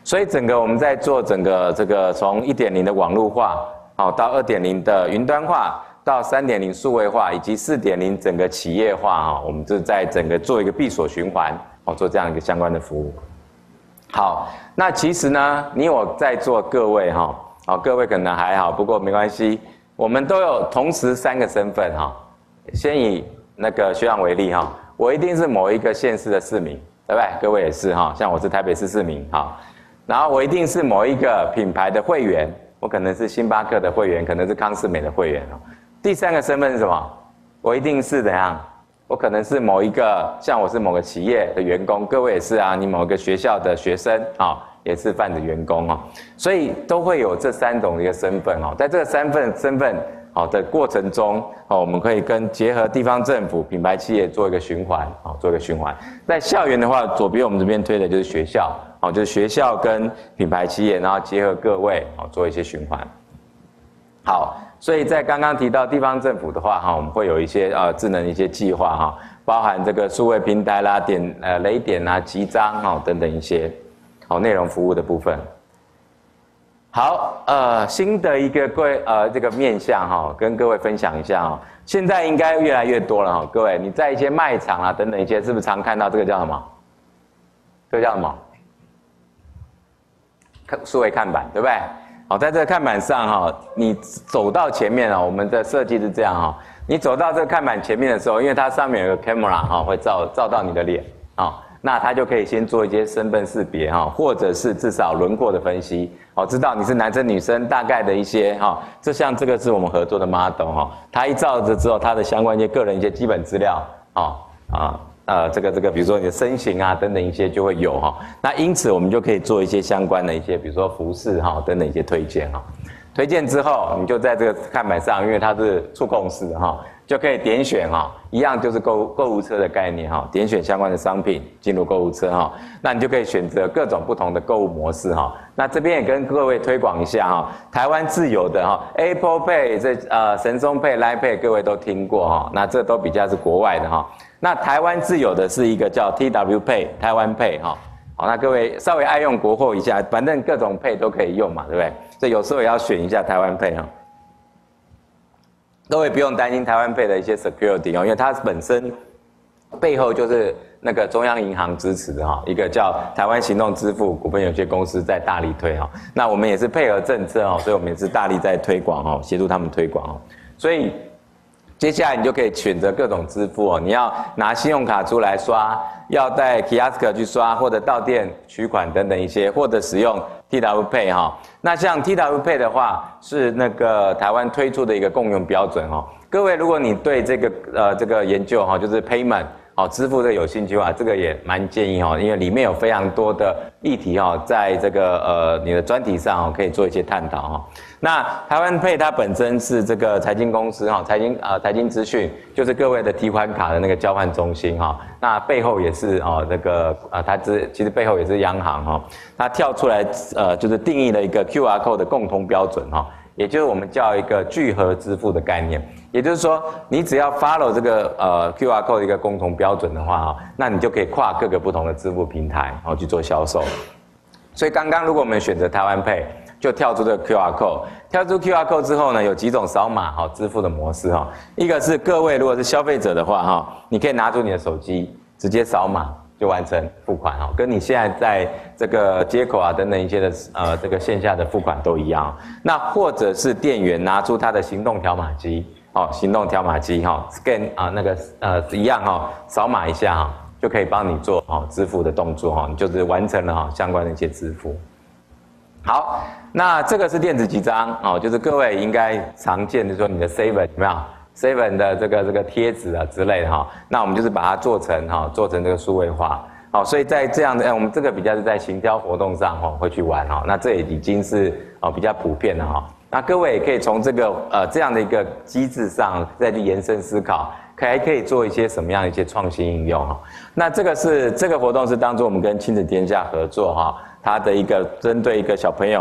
所以整个我们在做整个这个从 一点零 的网络化，好到 二点零 的云端化，到 三点零 数位化，以及 四点零 整个企业化哈，我们就在整个做一个闭锁循环，哦，做这样一个相关的服务。好，那其实呢，你我在座各位哈，好，各位可能还好，不过没关系，我们都有同时三个身份哈。先以那个学长为例哈，我一定是某一个县市的市民，对不对？各位也是哈，像我是台北市市民哈，然后我一定是某一个品牌的会员，我可能是星巴克的会员，可能是康是美的会员哦。第三个身份是什么？我一定是怎样？我可能是某一个，像我是某个企业的员工，各位也是啊，你某个学校的学生啊，也是泛的员工啊，所以都会有这三种的一个身份哦。在这个三份身份好的过程中，哦，我们可以跟结合地方政府、品牌企业做一个循环，哦，做一个循环。在校园的话，左边我们这边推的就是学校，哦，就是学校跟品牌企业，然后结合各位，哦，做一些循环。好。所以在刚刚提到地方政府的话，哈，我们会有一些呃智能一些计划哈，包含这个数位平台啦、点呃雷点啊、集章哈等等一些好内容服务的部分。好，呃，新的一个各位呃这个面向哈，跟各位分享一下哈。现在应该越来越多了哈，各位你在一些卖场啊等等一些，是不是常看到这个叫什么？这个叫什么？看数位看板，对不对？好，在这个看板上哈，你走到前面啊，我们的设计是这样哈，你走到这个看板前面的时候，因为它上面有个 camera 哈，会照照到你的脸啊，那它就可以先做一些身份识别哈，或者是至少轮廓的分析，好，知道你是男生女生大概的一些哈，这像这个是我们合作的 model 哈，它一照着之后，它的相关一些个人一些基本资料啊啊。呃，这个这个，比如说你的身形啊等等一些就会有哈，那因此我们就可以做一些相关的一些，比如说服饰哈等等一些推荐哈。推荐之后，你就在这个看板上，因为它是触控式哈，就可以点选哈，一样就是购购物车的概念哈，点选相关的商品进入购物车哈，那你就可以选择各种不同的购物模式哈。那这边也跟各位推广一下哈，台湾自有的哈 Apple Pay 这呃神松 Pay、Line Pay 各位都听过哈，那这都比较是国外的哈。那台湾自有的是一个叫 T W Pay 台湾 Pay 哈，好，那各位稍微爱用国货一下，反正各种 Pay 都可以用嘛，对不对？所以有时候也要选一下台湾 Pay 哈。各位不用担心台湾 Pay 的一些 security 哦，因为它本身背后就是那个中央银行支持的哈，一个叫台湾行动支付股份有限公司在大力推哈。那我们也是配合政策哦，所以我们也是大力在推广哦，协助他们推广哦。所以接下来你就可以选择各种支付哦，你要拿信用卡出来刷，要带 kiosk 去刷，或者到店取款等等一些，或者使用 T W Pay 哈。那像 T W Pay 的话，是那个台湾推出的一个共用标准哈。各位，如果你对这个呃这个研究哈，就是 payment 好支付这个有兴趣的话，这个也蛮建议哈，因为里面有非常多的议题哈，在这个呃你的专题上可以做一些探讨哈。那台湾 Pay 它本身是这个财经公司哈，财经呃财经资讯就是各位的提款卡的那个交换中心哈。那背后也是哦那个呃它这其实背后也是央行哈，它跳出来呃就是定义了一个 Q R code 的共同标准哈，也就是我们叫一个聚合支付的概念。也就是说，你只要 follow 这个呃 Q R code 的一个共同标准的话哈，那你就可以跨各个不同的支付平台然后去做销售。所以刚刚如果我们选择台湾 Pay， 就跳出这个 Q R code， 跳出 Q R code 之后呢，有几种扫码哈支付的模式哈。一个是各位如果是消费者的话哈，你可以拿出你的手机直接扫码就完成付款哈，跟你现在在这个街口啊等等一些的呃这个线下的付款都一样。那或者是店员拿出他的行动条码机。哦，行动条码机哈 ，scan 啊那个呃一样哈，扫码一下哈，就可以帮你做哦支付的动作哈，你就是完成了哈相关的一些支付。好，那这个是电子集章哦，就是各位应该常见的说你的 seven 有没有 seven 的这个这个贴纸啊之类的哈，那我们就是把它做成哈，做成这个数位化。好，所以在这样的，哎，我们这个比较是在行销活动上哈会去玩哈，那这也已经是哦比较普遍的哈。那各位也可以从这个呃这样的一个机制上再去延伸思考，还可以做一些什么样的一些创新应用哈。那这个是这个活动是当作我们跟亲子天下合作哈，它的一个针对一个小朋友哈，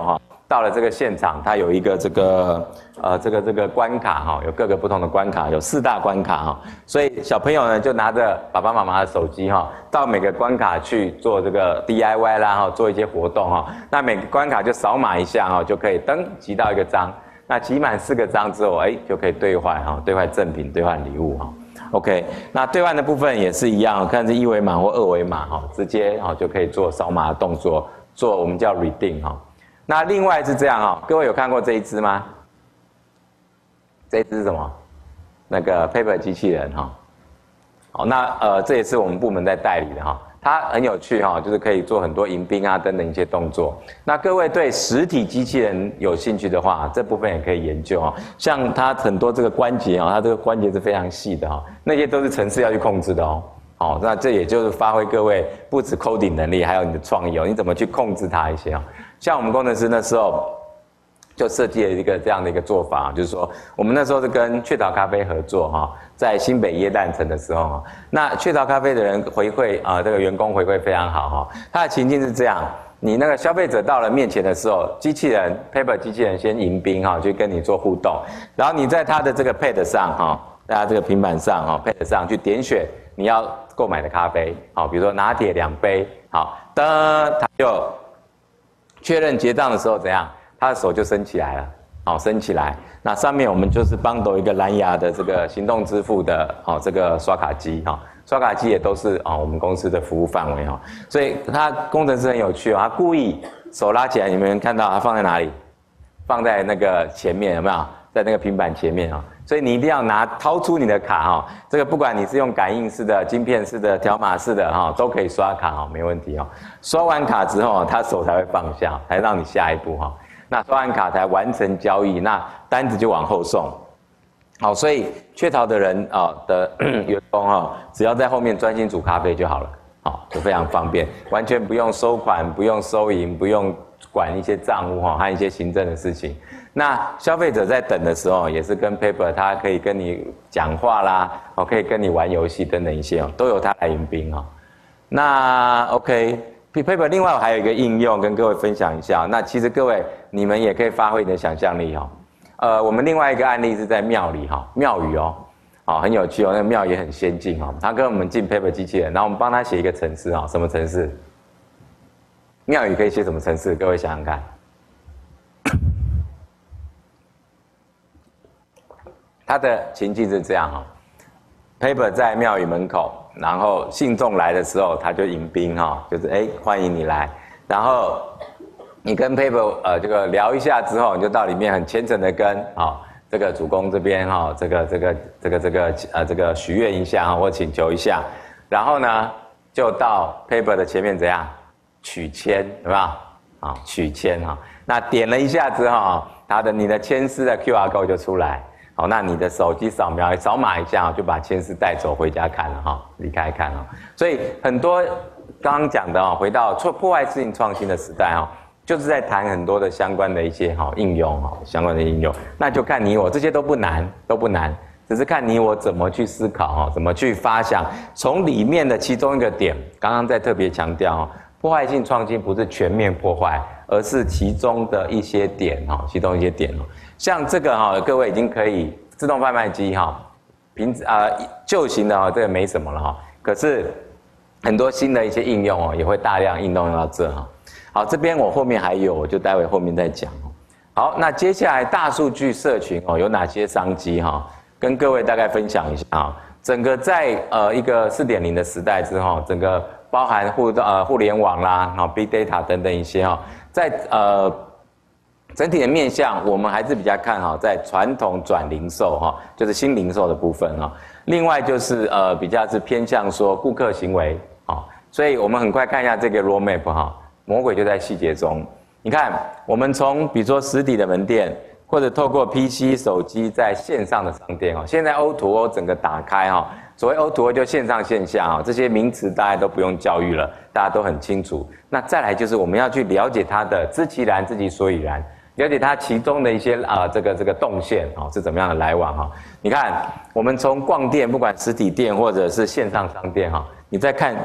到了这个现场，它有一个这个呃这个这个关卡哈，有各个不同的关卡，有四大关卡哈，所以小朋友呢就拿着爸爸妈妈的手机哈，到每个关卡去做这个 D I Y 啦哈，做一些活动哈，那每个关卡就扫码一下哈，就可以登集到一个章，那集满四个章之后，哎就可以兑换哈，兑换赠品，兑换礼物哈。OK， 那兑换的部分也是一样，看是一维码或二维码哈，直接哈就可以做扫码的动作，做我们叫 redeem 哈。那另外是这样哈，各位有看过这一支吗？这一支是什么？那个 Paper 机器人哈。好，那呃这也是我们部门在代理的哈，它很有趣哈，就是可以做很多迎宾啊等等一些动作。那各位对实体机器人有兴趣的话，这部分也可以研究哈。像它很多这个关节啊，它这个关节是非常细的哈，那些都是程式要去控制的哦。好，那这也就是发挥各位不止 coding 能力，还有你的创意哦，你怎么去控制它一些哦。像我们工程师那时候就设计了一个这样的一个做法，就是说我们那时候是跟雀巢咖啡合作哈，在新北耶诞城的时候，那雀巢咖啡的人回馈啊、呃，这个员工回馈非常好哈。他的情境是这样，你那个消费者到了面前的时候，机器人 Paper 机器人先迎宾哈，去跟你做互动，然后你在他的这个 Pad 上哈，在他这个平板上哈 Pad 上去点选你要购买的咖啡，好，比如说拿铁两杯，好，噔，他就确认结账的时候怎样？他的手就升起来了，好，升起来。那上面我们就是帮抖一个蓝牙的这个行动支付的，好，这个刷卡机，哈，刷卡机也都是啊我们公司的服务范围哈。所以他工程师很有趣哦，他故意手拉起来，你们看到他放在哪里？放在那个前面有没有？在那个平板前面啊。所以你一定要拿掏出你的卡哈，这个不管你是用感应式的、晶片式的、条码式的哈，都可以刷卡哈，没问题哦。刷完卡之后，他手才会放下，才让你下一步哈。那刷完卡才完成交易，那单子就往后送。好，所以雀巢的人啊的员工哈，只要在后面专心煮咖啡就好了，好，就非常方便，完全不用收款、不用收银、不用管一些账务哈和一些行政的事情。那消费者在等的时候，也是跟 Paper， 他可以跟你讲话啦，哦，可以跟你玩游戏等等一些哦，都由他来迎宾哈。那 OK。Paper 另外还有一个应用跟各位分享一下，那其实各位你们也可以发挥你的想象力哈。呃，我们另外一个案例是在庙里哈，庙宇哦，好很有趣哦，那个庙也很先进哦。他跟我们进 Paper 机器人，然后我们帮他写一个程式哈，什么程式？庙宇可以写什么程式？各位想想看。他的情境是这样哈 ，Paper 在庙宇门口。然后信众来的时候，他就迎宾哈，就是哎欢迎你来。然后你跟 Paper 呃这个聊一下之后，你就到里面很虔诚的跟啊这个主公这边哈，这个这个这个这个呃这个许愿一下哈，或请求一下。然后呢，就到 Paper 的前面怎样取签，有没有？啊取签哈。那点了一下之后，他的你的签诗的 Q R code 就出来。好，那你的手机扫描扫码一下，就把签诗带走回家看了哈，离开看了。所以很多刚刚讲的哦，回到破破坏式创新的时代哈，就是在谈很多的相关的一些哈应用哈，相关的应用，那就看你我，这些都不难，都不难，只是看你我怎么去思考哈，怎么去发想，从里面的其中一个点，刚刚在特别强调哈，破坏性创新不是全面破坏，而是其中的一些点哈，其中一些点哦。像这个哈，各位已经可以自动贩卖机哈，平啊旧型的哈，这个没什么了哈。可是很多新的一些应用哦，也会大量应用到这哈。好，这边我后面还有，我就待会后面再讲哦。好，那接下来大数据社群哦有哪些商机哈？跟各位大概分享一下啊。整个在呃一个 四点零 的时代之后，整个包含互呃互联网啦，哈 Big Data 等等一些哈，在呃。整体的面向，我们还是比较看好在传统转零售哈，就是新零售的部分哈。另外就是呃比较是偏向说顾客行为啊，所以我们很快看一下这个 roadmap 哈，魔鬼就在细节中。你看，我们从比如说实体的门店，或者透过 P C 手机在线上的商店哦，现在 O to O 整个打开哈，所谓 O to O 就线上线下哈，这些名词大家都不用教育了，大家都很清楚。那再来就是我们要去了解它的知其然，知其所以然。了解它其中的一些啊、呃，这个这个动线啊、哦、是怎么样的来往哈、哦？你看，我们从逛店，不管实体店或者是线上商店哈、哦，你再看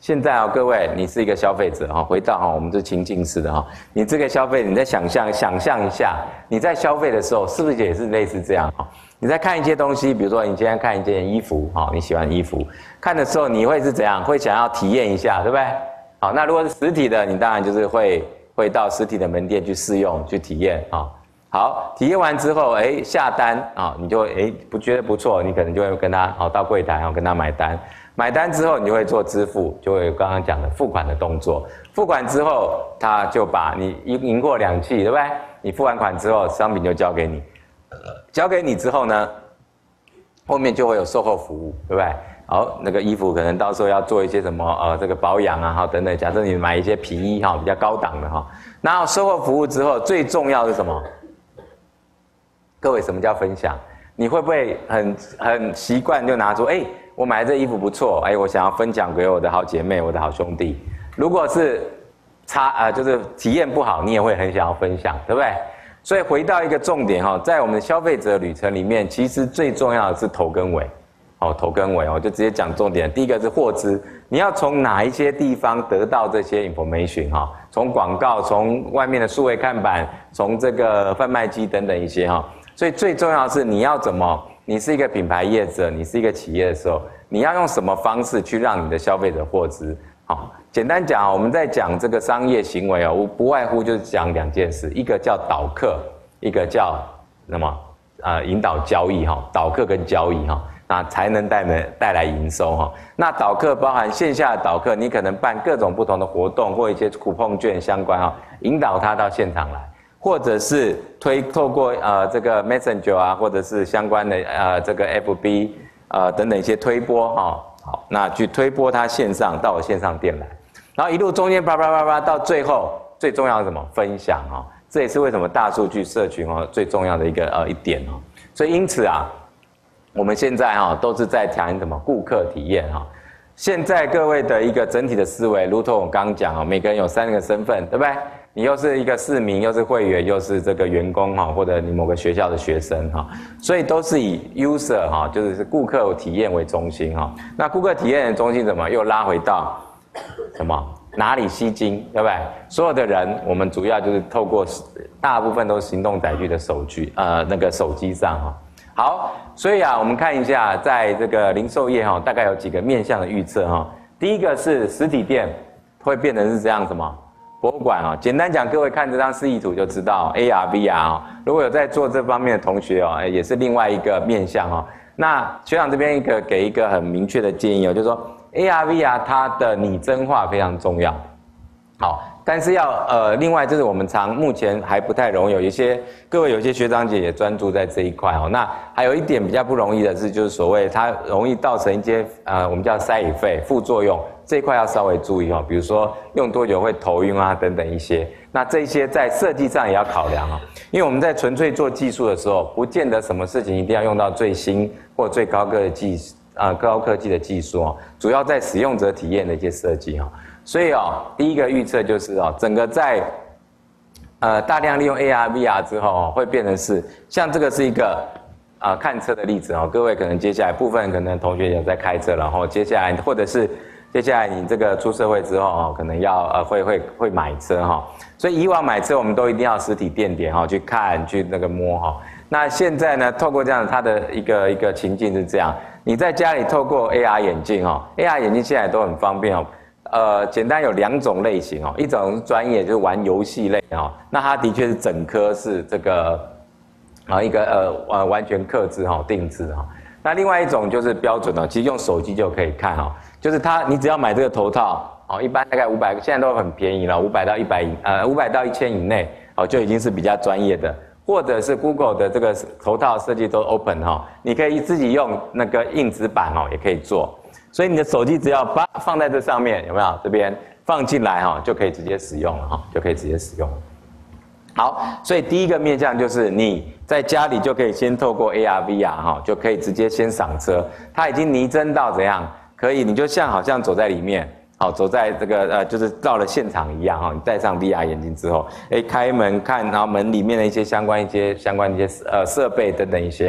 现在哦，各位，你是一个消费者哈，回到哈我们这情境式的哈，你这个消费，你在想象想象一下，你在消费的时候是不是也是类似这样哈？你在看一些东西，比如说你今天看一件衣服哈，你喜欢衣服，看的时候你会是怎样？会想要体验一下，对不对？好，那如果是实体的，你当然就是会会到实体的门店去试用去体验啊。好，体验完之后，哎，下单啊，你就哎不觉得不错，你可能就会跟他好到柜台，然后跟他买单。买单之后，你就会做支付，就会有刚刚讲的付款的动作。付款之后，他就把你赢赢过两期，对不对？你付完款之后，商品就交给你，交给你之后呢，后面就会有售后服务，对不对？好，那个衣服可能到时候要做一些什么呃这个保养啊，哈等等。假设你买一些皮衣哈，比较高档的哈，那售后服务之后，最重要的是什么？各位，什么叫分享？你会不会很很习惯就拿出哎？我买的这衣服不错，哎，我想要分享给我的好姐妹、我的好兄弟。如果是差啊、呃，就是体验不好，你也会很想要分享，对不对？所以回到一个重点哈，在我们的消费者旅程里面，其实最重要的是头跟尾。哦，头跟尾哦，就直接讲重点。第一个是获知，你要从哪一些地方得到这些 information 哈？从广告，从外面的数位看板，从这个贩卖机等等一些哈。所以最重要的是你要怎么？你是一个品牌业者，你是一个企业的时候，你要用什么方式去让你的消费者获知？好，简单讲，我们在讲这个商业行为哦，不外乎就是讲两件事，一个叫导客，一个叫什么？呃，引导交易哈，导客跟交易哈，那才能带来带来营收哈。那导客包含线下的导客，你可能办各种不同的活动或一些酷碰券相关哈，引导他到现场来。或者是推透过呃这个 Messenger 啊，或者是相关的呃这个 F B 呃等等一些推播哈、哦，好，那去推播它线上到我线上店来，然后一路中间叭叭叭叭到最后最重要的什么分享哈、哦，这也是为什么大数据社群哦最重要的一个呃一点哦，所以因此啊，我们现在哈、哦、都是在谈什么顾客体验哈、哦，现在各位的一个整体的思维，如同我刚刚讲哦，每个人有三个身份，对不对？你又是一个市民，又是会员，又是这个员工哈，或者你某个学校的学生哈，所以都是以 user 哈，就是顾客体验为中心哈。那顾客体验的中心怎么又拉回到什么？哪里吸睛，对不对？所有的人，我们主要就是透过大部分都是行动载具的手机，呃，那个手机上哈。好，所以啊，我们看一下，在这个零售业哈，大概有几个面向的预测哈。第一个是实体店会变成是这样什么？博物馆啊，简单讲，各位看这张示意图就知道 A R V R 啊。如果有在做这方面的同学哦，也是另外一个面向哦。那学长这边一个给一个很明确的建议哦，就是说 A R V R 它的拟真化非常重要。好，但是要呃，另外就是我们常目前还不太容易，有一些各位有一些学长姐也专注在这一块哦。那还有一点比较不容易的是，就是所谓它容易造成一些呃，我们叫 side effect 副作用。这一块要稍微注意哦，比如说用多久会头晕啊等等一些，那这些在设计上也要考量哦，因为我们在纯粹做技术的时候，不见得什么事情一定要用到最新或最高科技啊、呃、高科技的技术哦，主要在使用者体验的一些设计哈、哦，所以哦，第一个预测就是哦，整个在呃大量利用 A R V R 之后哦，会变成是像这个是一个。啊、呃，看车的例子哦，各位可能接下来部分可能同学有在开车，然后接下来或者是接下来你这个出社会之后哦，可能要呃会会会买车哈、哦，所以以往买车我们都一定要实体店点哈、哦、去看去那个摸哈、哦，那现在呢，透过这样它的一个一个情境是这样，你在家里透过 A R 眼镜哦 ，A R 眼镜现在都很方便哦，呃，简单有两种类型哦，一种是专业就是玩游戏类哦，那它的确是整颗是这个。啊，一个呃呃完全客制哈定制哈，那另外一种就是标准哦，其实用手机就可以看哈，就是它你只要买这个头套哦，一般大概五百，现在都很便宜了，五百到一百呃五百到一千以内哦，就已经是比较专业的，或者是 Google 的这个头套设计都 open 哈，你可以自己用那个硬纸板哦也可以做，所以你的手机只要把放在这上面有没有？这边放进来哈就可以直接使用了哈，就可以直接使用了。好，所以第一个面向就是你在家里就可以先透过 A R V R 哈，就可以直接先赏车，它已经拟真到怎样？可以，你就像好像走在里面，好，走在这个呃，就是到了现场一样哈。你戴上 V R 眼镜之后，哎，开门看，然后门里面的一些相关一些相关一些呃设备等等一些啊，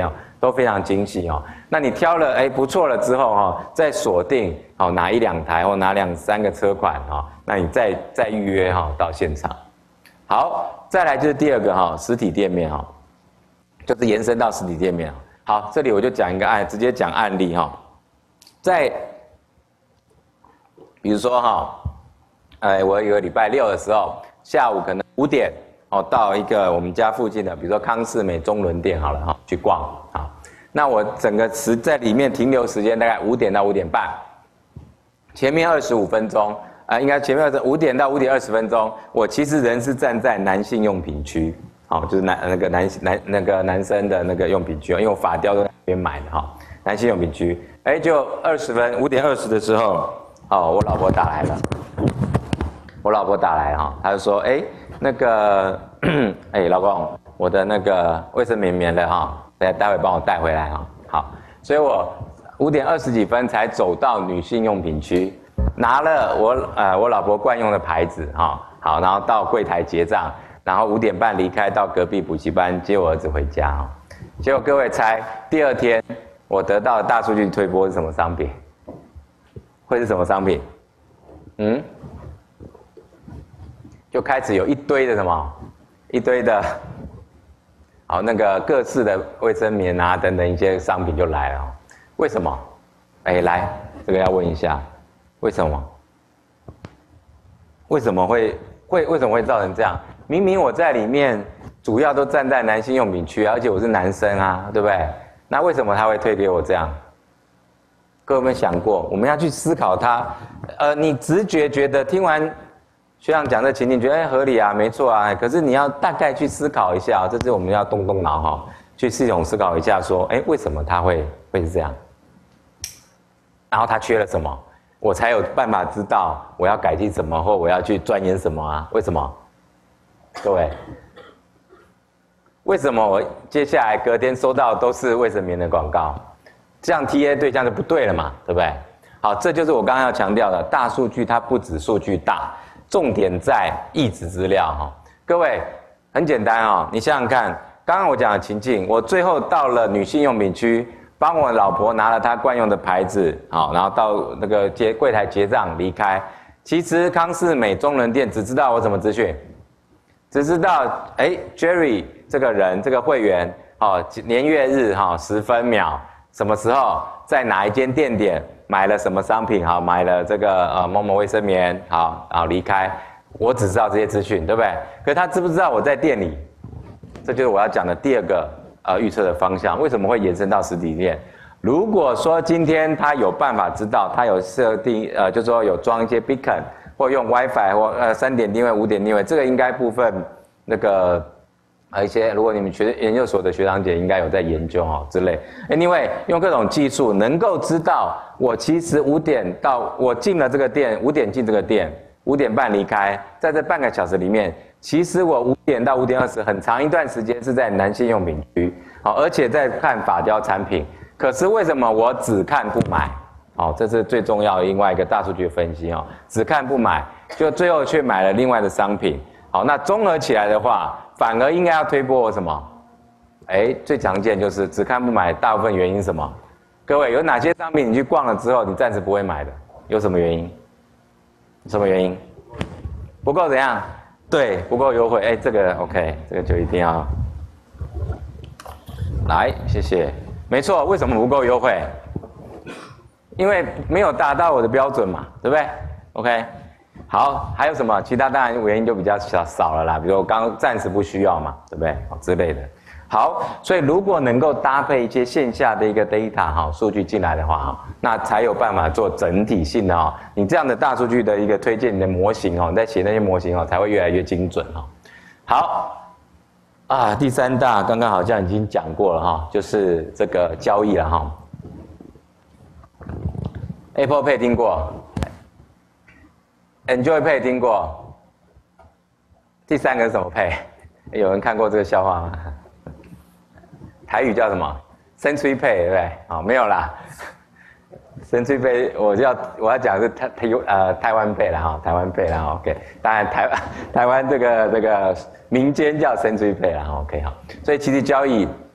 都非常精细哦。那你挑了哎不错了之后哈、哦，再锁定好、哦、哪一两台或哪两三个车款哈、哦，那你再再预约哈、哦、到现场。好，再来就是第二个哈、哦、实体店面哈、哦，就是延伸到实体店面。好，这里我就讲一个案，直接讲案例哈、哦，在比如说哈、哦，哎我有个礼拜六的时候下午可能五点。哦，到一个我们家附近的，比如说康士美中轮店好了哈，去逛啊。那我整个时在里面停留时间大概五点到五点半，前面二十五分钟啊、呃，应该前面五点到五点二十分钟，我其实人是站在男性用品区，好、哦，就是男那个男男那个男生的那个用品区，因为我发雕都在那边买的哈、哦，男性用品区。哎，就二十分五点二十的时候，哦，我老婆打来了，我老婆打来哈，她就说，哎。那个，哎、欸，老公，我的那个卫生棉棉的哈，待待会帮我带回来哈。好，所以我五点二十几分才走到女性用品区，拿了我呃我老婆惯用的牌子哈，好，然后到柜台结账，然后五点半离开到隔壁补习班接我儿子回家哈。结果各位猜，第二天我得到的大数据推播是什么商品？会是什么商品？嗯？就开始有一堆的什么，一堆的，好那个各式的卫生棉啊等等一些商品就来了，为什么？哎，来这个要问一下，为什么？为什么会会为什么会造成这样？明明我在里面主要都站在男性用品区，而且我是男生啊，对不对？那为什么他会推给我这样？各位有没有想过？我们要去思考它，呃，你直觉觉得听完。学长讲这情境，觉得哎合理啊，没错啊。可是你要大概去思考一下，这是我们要动动脑哈，去系统思考一下，说，哎，为什么他会会是这样？然后他缺了什么，我才有办法知道我要改进什么，或我要去钻研什么啊？为什么？各位，为什么我接下来隔天收到都是卫生棉的广告？这样 T A 对象就不对了嘛，对不对？好，这就是我刚刚要强调的，大数据它不止数据大。重点在抑制资料哈，各位很简单哦，你想想看，刚刚我讲的情境，我最后到了女性用品区，帮我老婆拿了她惯用的牌子，好，然后到那个结柜台结账离开。其实康士美中轮店只知道我什么资讯，只知道哎 Jerry 这个人这个会员，哦年月日哈时分秒，什么时候在哪一间店点。买了什么商品？好，买了这个呃某某卫生棉，好，然后离开。我只知道这些资讯，对不对？可是他知不知道我在店里？这就是我要讲的第二个呃预测的方向。为什么会延伸到实体店？如果说今天他有办法知道，他有设定呃，就是说有装一些 beacon 或用 WiFi 或呃三点定位、五点定位，这个应该部分那个。呃，一些如果你们学研究所的学长姐应该有在研究哦之类。Anyway， 用各种技术能够知道我其实五点到我进了这个店，五点进这个店，五点半离开，在这半个小时里面，其实我五点到五点二十很长一段时间是在男性用品区，好，而且在看发胶产品。可是为什么我只看不买？好，这是最重要的另外一个大数据分析哦，只看不买，就最后却买了另外的商品。好，那综合起来的话。反而应该要推播我什么？哎，最常见就是只看不买，大部分原因是什么？各位有哪些商品你去逛了之后，你暂时不会买的？有什么原因？什么原因？不够怎样？对，不够优惠。哎，这个 OK， 这个就一定要来，谢谢。没错，为什么不够优惠？因为没有达到我的标准嘛，对不对 ？OK。好，还有什么？其他当然原因就比较少少了啦，比如我刚刚暂时不需要嘛，对不对？之类的。好，所以如果能够搭配一些线下的一个 data 哈数据进来的话哈，那才有办法做整体性的哈，你这样的大数据的一个推荐你的模型哦，你在写那些模型哦才会越来越精准哈。好，啊，第三大刚刚好像已经讲过了哈，就是这个交易了哈。Apple Pay 听过？ Enjoy Pay 听过，第三个是什么 Pay？ 有人看过这个笑话吗？台语叫什么？生吹 Pay 对不对？好，没有啦。生吹 Pay 我要我要讲的是台台呃台湾 Pay 啦哈，台湾 Pay 啦 OK。当然台湾台湾这个这个民间叫生吹 Pay 啦 OK 好。所以其实交易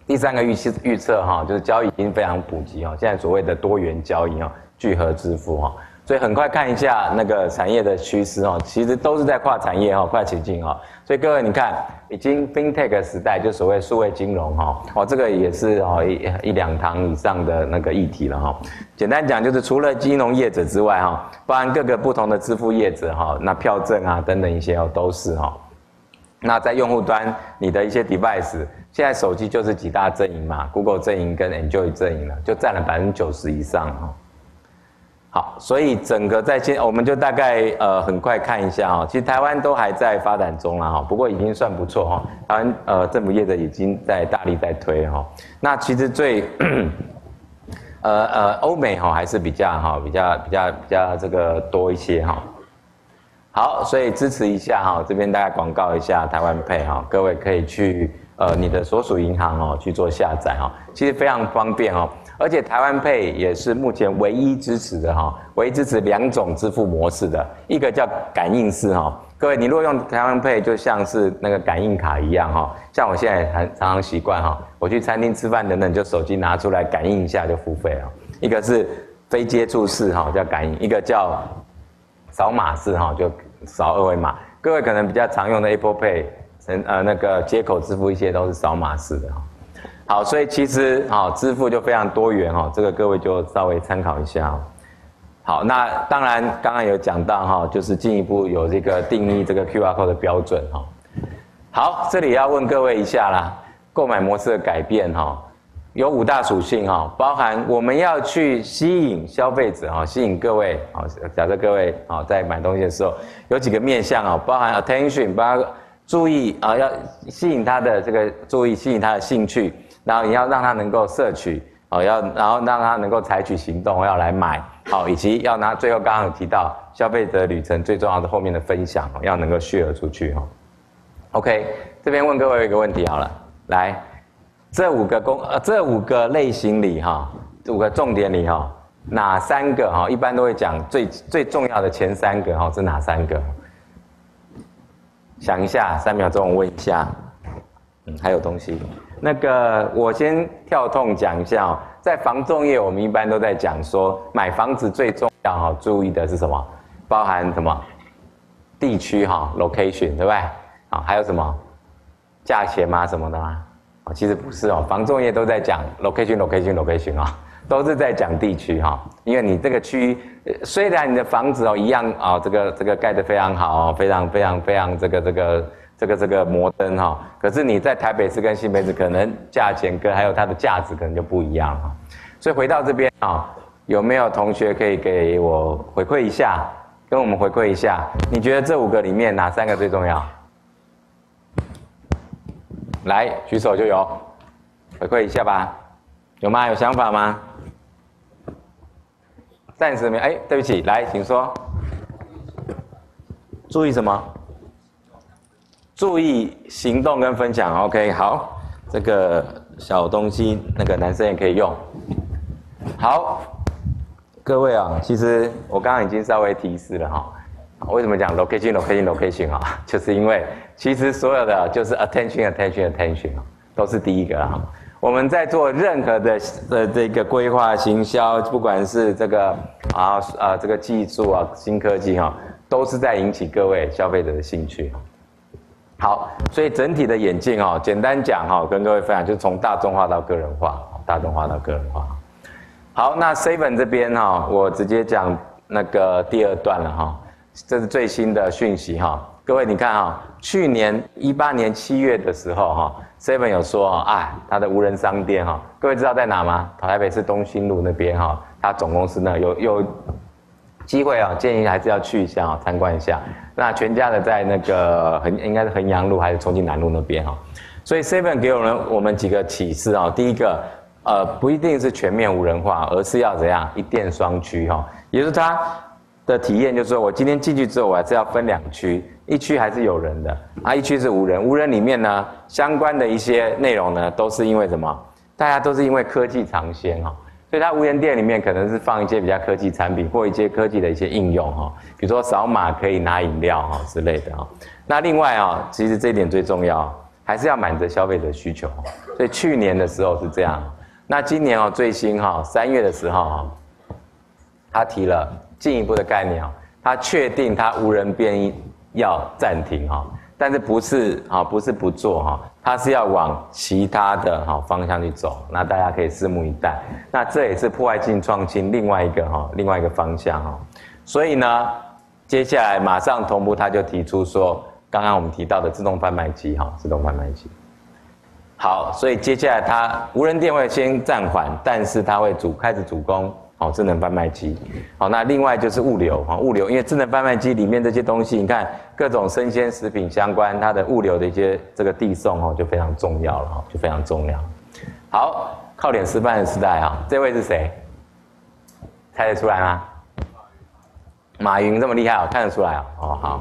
第三个预期预测哈，就是交易已经非常普及哈，现在所谓的多元交易哈，聚合支付哈，所以很快看一下那个产业的趋势哈，其实都是在跨产业哈，跨情境哈，所以各位你看，已经 FinTech 时代就所谓数位金融哈，哦这个也是哦一一两堂以上的那个议题了哈。简单讲就是除了金融业者之外哈，包含各个不同的支付业者哈，那票证啊等等一些哦都是哈。那在用户端，你的一些 device， 现在手机就是几大阵营嘛 ，Google 阵营跟 Enjoy 阵营了，就占了百分之九十以上哈。好，所以整个在现，我们就大概呃很快看一下哈，其实台湾都还在发展中啦哈，不过已经算不错哈。台湾呃政府业者已经在大力在推哈。那其实最呃呃欧美哈还是比较哈比较比较比较这个多一些哈。好，所以支持一下哈，这边大概广告一下台湾 Pay 哈，各位可以去呃你的所属银行哦去做下载哈，其实非常方便哦，而且台湾 Pay 也是目前唯一支持的哈，唯一支持两种支付模式的，一个叫感应式哈，各位你如果用台湾 Pay 就像是那个感应卡一样哈，像我现在很常常习惯哈，我去餐厅吃饭等等就手机拿出来感应一下就付费了，一个是非接触式哈叫感应，一个叫扫码式哈，就扫二维码。各位可能比较常用的 Apple Pay， 呃那个接口支付一些都是扫码式的哈。好，所以其实好支付就非常多元哈，这个各位就稍微参考一下哈。好，那当然刚刚有讲到哈，就是进一步有这个定义这个 Q R code 的标准哈。好，这里要问各位一下啦，购买模式的改变哈。有五大属性哈，包含我们要去吸引消费者哈，吸引各位啊，假设各位啊在买东西的时候有几个面向啊，包含 attention， 包含注意啊，要吸引他的这个注意，吸引他的兴趣，然后你要让他能够摄取哦，要然后让他能够采取行动要来买，好，以及要拿最后刚刚有提到消费者旅程最重要的后面的分享要能够 share 出去哈。OK， 这边问各位一个问题好了，来。这五个公呃这五个类型里哈，五个重点里哈，哪三个哈一般都会讲最最重要的前三个哈是哪三个？想一下，三秒钟我问一下。嗯，还有东西。那个我先跳痛讲一下哦，在房仲业我们一般都在讲说，买房子最重要哈注意的是什么？包含什么？地区哈 location 对不对？啊，还有什么？价钱吗？什么的吗？其实不是哦，房仲业都在讲 location location location 啊，都是在讲地区哈，因为你这个区域虽然你的房子哦一样啊，这个这个盖得非常好哦，非常非常非常这个这个这个这个摩登哈，可是你在台北市跟新北市可能价钱跟还有它的价值可能就不一样哈，所以回到这边啊，有没有同学可以给我回馈一下，跟我们回馈一下，你觉得这五个里面哪三个最重要？来举手就有，回馈一下吧，有吗？有想法吗？暂时没，哎，对不起，来，请说。注意什么？注意行动跟分享。OK， 好，这个小东西那个男生也可以用。好，各位啊，其实我刚刚已经稍微提示了哈。为什么讲 location location location 啊？就是因为其实所有的就是 attention attention attention 都是第一个啊。我们在做任何的的这个规划行销，不管是这个啊啊这个技术啊新科技哈，都是在引起各位消费者的兴趣。好，所以整体的演进哈，简单讲哈，跟各位分享就是从大众化到个人化，大众化到个人化。好，那 Seven 这边哈，我直接讲那个第二段了哈。这是最新的讯息哈，各位你看哈，去年一八年七月的时候哈 ，Seven 有说哈，啊，它的无人商店哈，各位知道在哪吗？台北市东兴路那边哈，它总公司呢有有机会啊，建议还是要去一下啊，参观一下。那全家的在那个横应该是衡阳路还是重庆南路那边哈，所以 Seven 给我们我们几个启示啊，第一个呃不一定是全面无人化，而是要怎样一店双区哈，也就是它。的体验就是说，我今天进去之后，我还是要分两区，一区还是有人的，啊，一区是无人。无人里面呢，相关的一些内容呢，都是因为什么？大家都是因为科技尝鲜哈，所以它无人店里面可能是放一些比较科技产品或一些科技的一些应用哈，比如说扫码可以拿饮料哈之类的哈。那另外啊，其实这一点最重要， 还是要满足消费者需求。所以去年的时候是这样，那今年哦最新哈、哦、三月的时候哈、哦，他提了进一步的概念哦，他确定他无人变要暂停哈、哦，但是不是啊、哦、不是不做哈、哦，他是要往其他的哈、哦、方向去走，那大家可以拭目以待。那这也是破坏性创新另外一个哈、哦、另外一个方向哈、哦，所以呢，接下来马上同步他就提出说，刚刚我们提到的自动贩卖机哈、哦，自动贩卖机。好，所以接下来它无人店会先暂缓，但是它会主开始主攻好智能贩卖机。好，那另外就是物流哈，物流因为智能贩卖机里面这些东西，你看各种生鲜食品相关，它的物流的一些这个递送哈就非常重要了哈，就非常重要。好，靠脸示范的时代哈，这位是谁？猜得出来吗？马云这么厉害哦，看得出来哦。哦，好。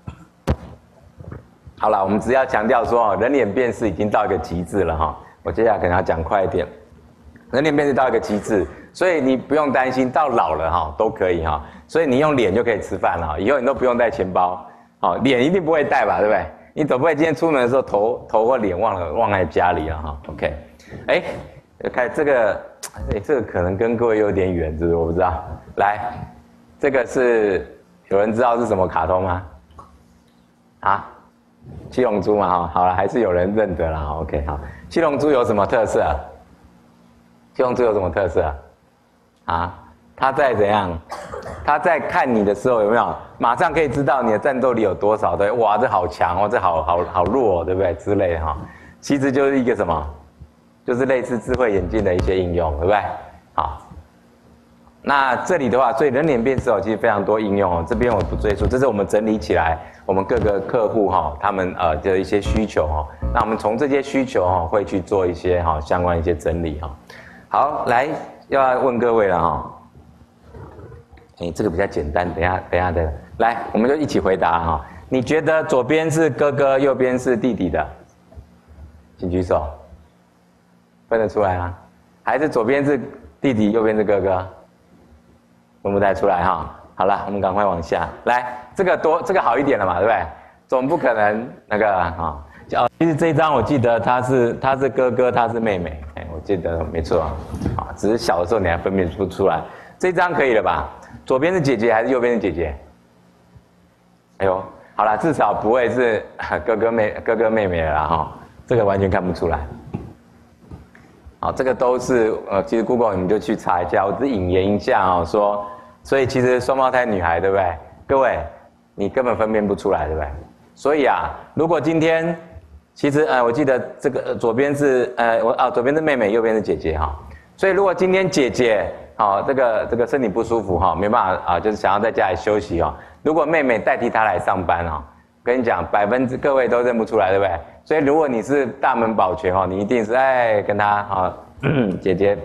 好了，我们只要强调说哦，人脸辨识已经到一个极致了哈。我接下来可能要讲快一点，人脸辨识到一个极致，所以你不用担心到老了哈都可以哈。所以你用脸就可以吃饭了，以后你都不用带钱包，哦，脸一定不会带吧，对不对？你总不会今天出门的时候头头或脸忘了忘在家里了哈。OK， 哎，看这个，哎，这个可能跟各位有点远，是不是？我不知道。来，这个是有人知道是什么卡通吗？啊？七龙珠嘛，哈，好了，还是有人认得啦。OK， 好，七龙珠有什么特色啊？七龙珠有什么特色啊？啊，他在怎样？他在看你的时候有没有马上可以知道你的战斗力有多少？对，哇，这好强哦，这好好好弱哦，对不对？之类的哈，其实就是一个什么？就是类似智慧眼镜的一些应用，对不对？好。那这里的话，所以人脸辨识哦，其实非常多应用哦。这边我不赘述，这是我们整理起来，我们各个客户哈、哦，他们呃的一些需求哈、哦。那我们从这些需求哈、哦，会去做一些哈、哦、相关一些整理哈、哦。好，来要问各位了哈、哦。哎，这个比较简单，等一下等一下等一下，来我们就一起回答哈、哦。你觉得左边是哥哥，右边是弟弟的，请举手。分得出来吗？还是左边是弟弟，右边是哥哥？分不太出来哈，好了，我们赶快往下来。这个多，这个好一点了嘛，对不对？总不可能那个哈。哦，其实这一张我记得他是他是哥哥，他是妹妹，哎，我记得没错啊。只是小的时候你还分辨不出来。这张可以了吧？左边是姐姐还是右边是姐姐？哎呦，好了，至少不会是哥哥妹哥哥妹妹了啦哈，这个完全看不出来。好，这个都是呃，其实 Google 你们就去查一下，我只引言一下哦，说。所以其实双胞胎女孩，对不对？各位，你根本分辨不出来，对不对？所以啊，如果今天，其实呃，我记得这个左边是呃，我啊左边是妹妹，右边是姐姐哈。所以如果今天姐姐好、哦、这个这个身体不舒服哈、哦，没办法啊，就是想要在家里休息哦。如果妹妹代替她来上班哦，跟你讲，百分之各位都认不出来，对不对？所以如果你是大门保全哦，你一定是哎跟她啊、哦、姐姐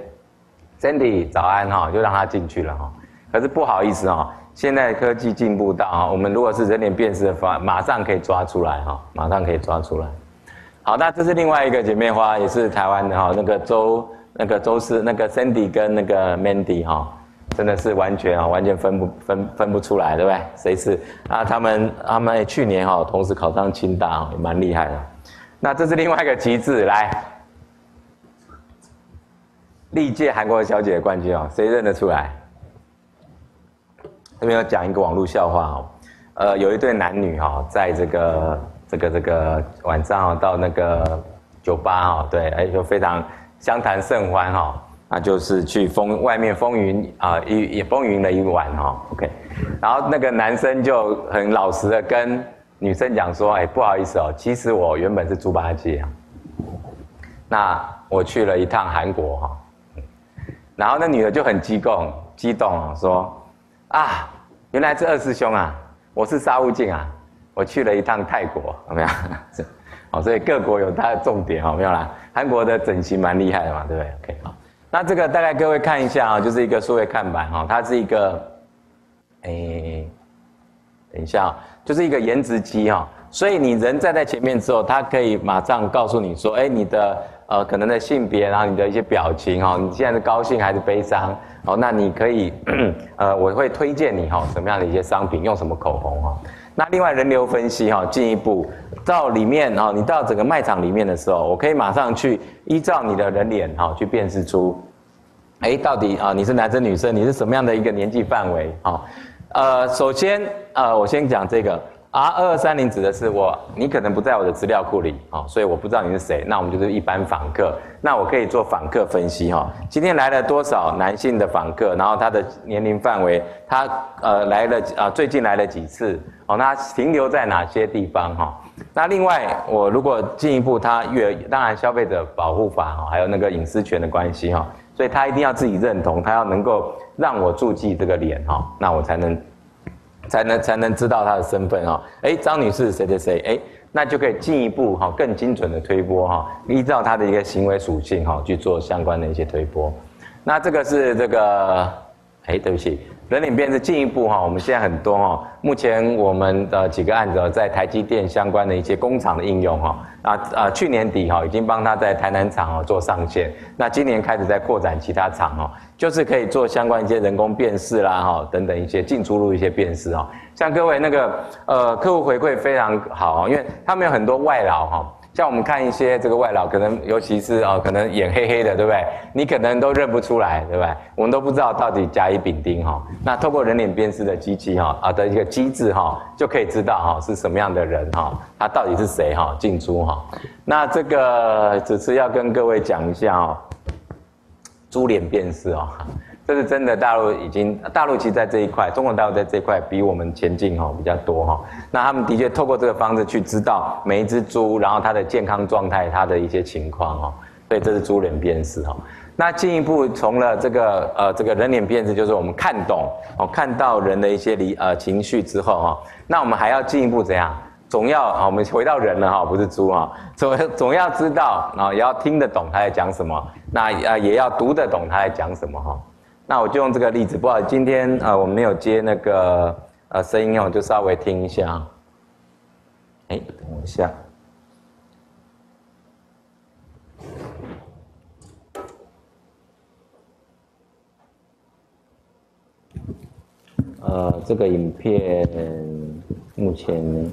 Cindy 早安哈、哦，就让她进去了哈、哦。可是不好意思哦，现在科技进步到啊，我们如果是人脸辨识的话，马上可以抓出来哈，马上可以抓出来。好，那这是另外一个姐妹花，也是台湾的哈，那个周那个周氏那个 Cindy 跟那个 Mandy 哈，真的是完全啊，完全分不分分不出来，对不对？谁是啊？他们他们去年哈同时考上清大，也蛮厉害的。那这是另外一个旗帜，来，历届韩国小姐的冠军哦，谁认得出来？这边要讲一个网络笑话哦，呃，有一对男女哈，在这个这个这个晚上到那个酒吧哈，对，哎，就非常相谈甚欢哈，那就是去风外面风云啊一也风云了一晚哈 ，OK， 然后那个男生就很老实的跟女生讲说，哎，不好意思哦，其实我原本是猪八戒啊，那我去了一趟韩国哈，然后那女的就很激动激动啊说。啊，原来是二师兄啊！我是沙悟净啊！我去了一趟泰国，有没有？好，所以各国有它的重点，有没有啦？韩国的整形蛮厉害的嘛，对不对 ？OK， 好，那这个大概各位看一下啊，就是一个数位看板哈，它是一个，诶，等一下啊，就是一个颜值机哈，所以你人站在前面之后，它可以马上告诉你说，哎，你的呃可能的性别，然后你的一些表情哈，你现在是高兴还是悲伤？好，那你可以，呃，我会推荐你哈什么样的一些商品，用什么口红哈。那另外人流分析哈，进一步到里面哈，你到整个卖场里面的时候，我可以马上去依照你的人脸哈去辨识出，哎，到底啊你是男生女生，你是什么样的一个年纪范围啊？呃，首先呃，我先讲这个。R 二二三零指的是我，你可能不在我的资料库里，哦，所以我不知道你是谁，那我们就是一般访客，那我可以做访客分析哈，今天来了多少男性的访客，然后他的年龄范围，他呃来了啊、呃、最近来了几次，哦，那停留在哪些地方哈？那另外我如果进一步，他越当然消费者保护法哈，还有那个隐私权的关系哈，所以他一定要自己认同，他要能够让我注记这个脸哈，那我才能。才能才能知道他的身份哈，哎，张女士谁谁谁，哎，那就可以进一步哈更精准的推播哈，依照他的一个行为属性哈去做相关的一些推播。那这个是这个，哎，对不起，人脸辨识进一步哈，我们现在很多哈，目前我们的几个案子在台积电相关的一些工厂的应用哈，啊啊，去年底哈已经帮他在台南厂哦做上线，那今年开始在扩展其他厂哦。就是可以做相关一些人工辨识啦，哈，等等一些进出入一些辨识哈。像各位那个呃客户回馈非常好，因为他们有很多外劳哈。像我们看一些这个外劳，可能尤其是啊、呃，可能眼黑黑的，对不对？你可能都认不出来，对不对？我们都不知道到底甲乙丙丁哈。那透过人脸辨识的机器哈啊的一个机制哈，就可以知道哈是什么样的人哈，他到底是谁哈进出哈。那这个只是要跟各位讲一下哦。猪脸辨识哦，这是真的，大陆已经，大陆其实在这一块，中国大陆在这一块比我们前进哈比较多哈。那他们的确透过这个方式去知道每一只猪，然后它的健康状态，它的一些情况哈。所以这是猪脸辨识哈。那进一步从了这个呃这个人脸辨识，就是我们看懂哦，看到人的一些理呃情绪之后哈，那我们还要进一步怎样？总要啊，我们回到人了哈，不是猪哈，总总要知道啊，也要听得懂他在讲什么，那啊也要读得懂他在讲什么哈。那我就用这个例子，不好意思，今天呃我没有接那个呃声音哦，就稍微听一下。哎，等我一下。呃，这个影片目前。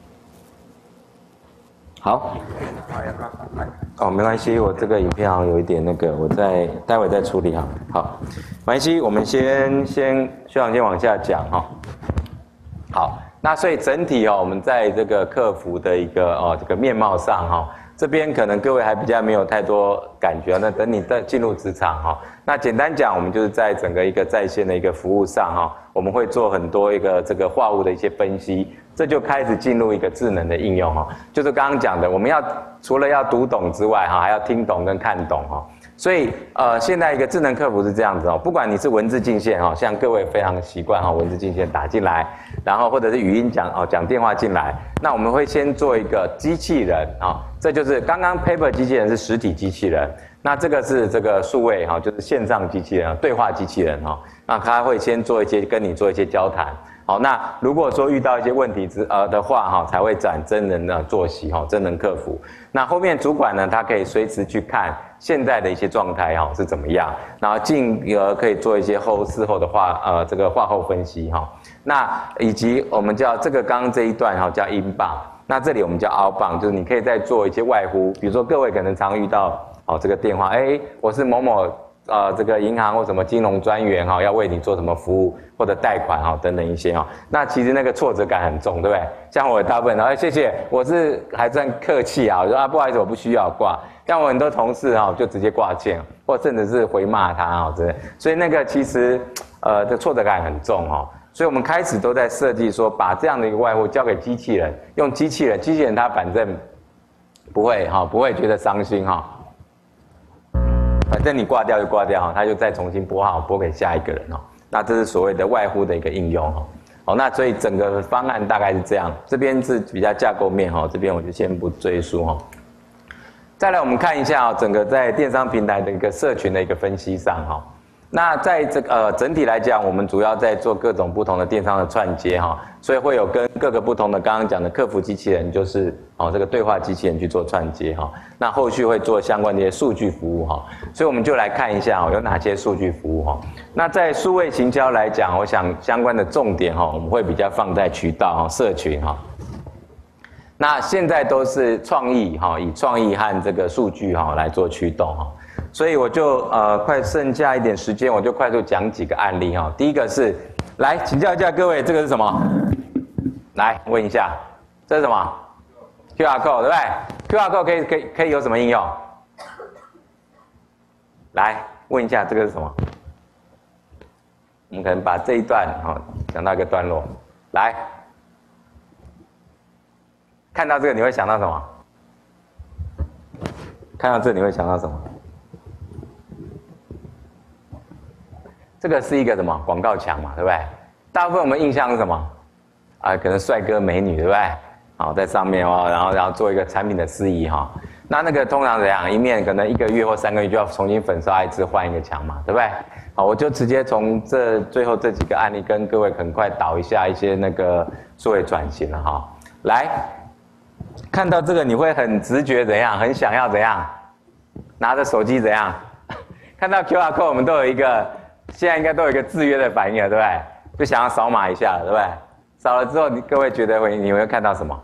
好，哦，没关系，我这个影片好像有一点那个，我再待会再处理哈。好，没关系，我们先先学长先往下讲哈。好，那所以整体哦，我们在这个客服的一个哦这个面貌上哈，这边可能各位还比较没有太多感觉，那等你再进入职场哈，那简单讲，我们就是在整个一个在线的一个服务上哈，我们会做很多一个这个话务的一些分析。这就开始进入一个智能的应用哈，就是刚刚讲的，我们要除了要读懂之外哈，还要听懂跟看懂哈。所以呃，现在一个智能客服是这样子哦，不管你是文字进线哈，像各位非常习惯哈，文字进线打进来，然后或者是语音讲哦讲电话进来，那我们会先做一个机器人啊，这就是刚刚 paper 机器人是实体机器人，那这个是这个数位哈，就是线上机器人对话机器人哈，那他会先做一些跟你做一些交谈。好，那如果说遇到一些问题之呃的话哈，才会转真人的作息哈，真人客服。那后面主管呢，他可以随时去看现在的一些状态哈是怎么样，然后进而可以做一些后事后的话呃这个话后分析哈。那以及我们叫这个刚刚这一段哈叫 inbound， 那这里我们叫 outbound， 就是你可以再做一些外呼，比如说各位可能常遇到哦这个电话，哎我是某某。呃，这个银行或什么金融专员哈，要为你做什么服务或者贷款哈等等一些哈，那其实那个挫折感很重，对不对？像我大部分，哎谢谢，我是还算客气啊，我说啊不好意思，我不需要挂。像我很多同事哈就直接挂件，或甚至是回骂他哈之类，所以那个其实呃这挫折感很重哈，所以我们开始都在设计说，把这样的一个外户交给机器人，用机器人，机器人它反正不会哈，不会觉得伤心哈。反正你挂掉就挂掉哈，他就再重新拨号拨给下一个人哈。那这是所谓的外呼的一个应用哈。好，那所以整个方案大概是这样，这边是比较架构面哈，这边我就先不赘述哈。再来我们看一下整个在电商平台的一个社群的一个分析上哈。那在这个呃整体来讲，我们主要在做各种不同的电商的串接哈，所以会有跟各个不同的刚刚讲的客服机器人，就是哦这个对话机器人去做串接哈。那后续会做相关的一些数据服务哈，所以我们就来看一下哦有哪些数据服务哈。那在数位行销来讲，我想相关的重点哈，我们会比较放在渠道哈、社群哈。 那现在都是创意哈，以创意和这个数据哈来做驱动哈，所以我就呃快剩下一点时间，我就快速讲几个案例哈。第一个是，来请教一下各位，这个是什么？来问一下，这是什么 ？Q R code 对不对 ？Q R code 可以可以可以有什么应用？来问一下，这个是什么？我们可能把这一段哈讲到一个段落，来。看到这个你会想到什么？看到这你会想到什么？这个是一个什么广告墙嘛，对不对？大部分我们印象是什么？啊，可能帅哥美女，对不对？好，在上面哦，然后然后做一个产品的司仪哈。那那个通常怎样？一面可能一个月或三个月就要重新粉刷一次，换一个墙嘛，对不对？好，我就直接从这最后这几个案例跟各位很快导一下一些那个数位转型了哈。来。看到这个你会很直觉怎样？很想要怎样？拿着手机怎样？看到 Q R code 我们都有一个，现在应该都有一个制约的反应了，对不对？就想要扫码一下了，对不对？扫了之后，你各位觉得会你会看到什么？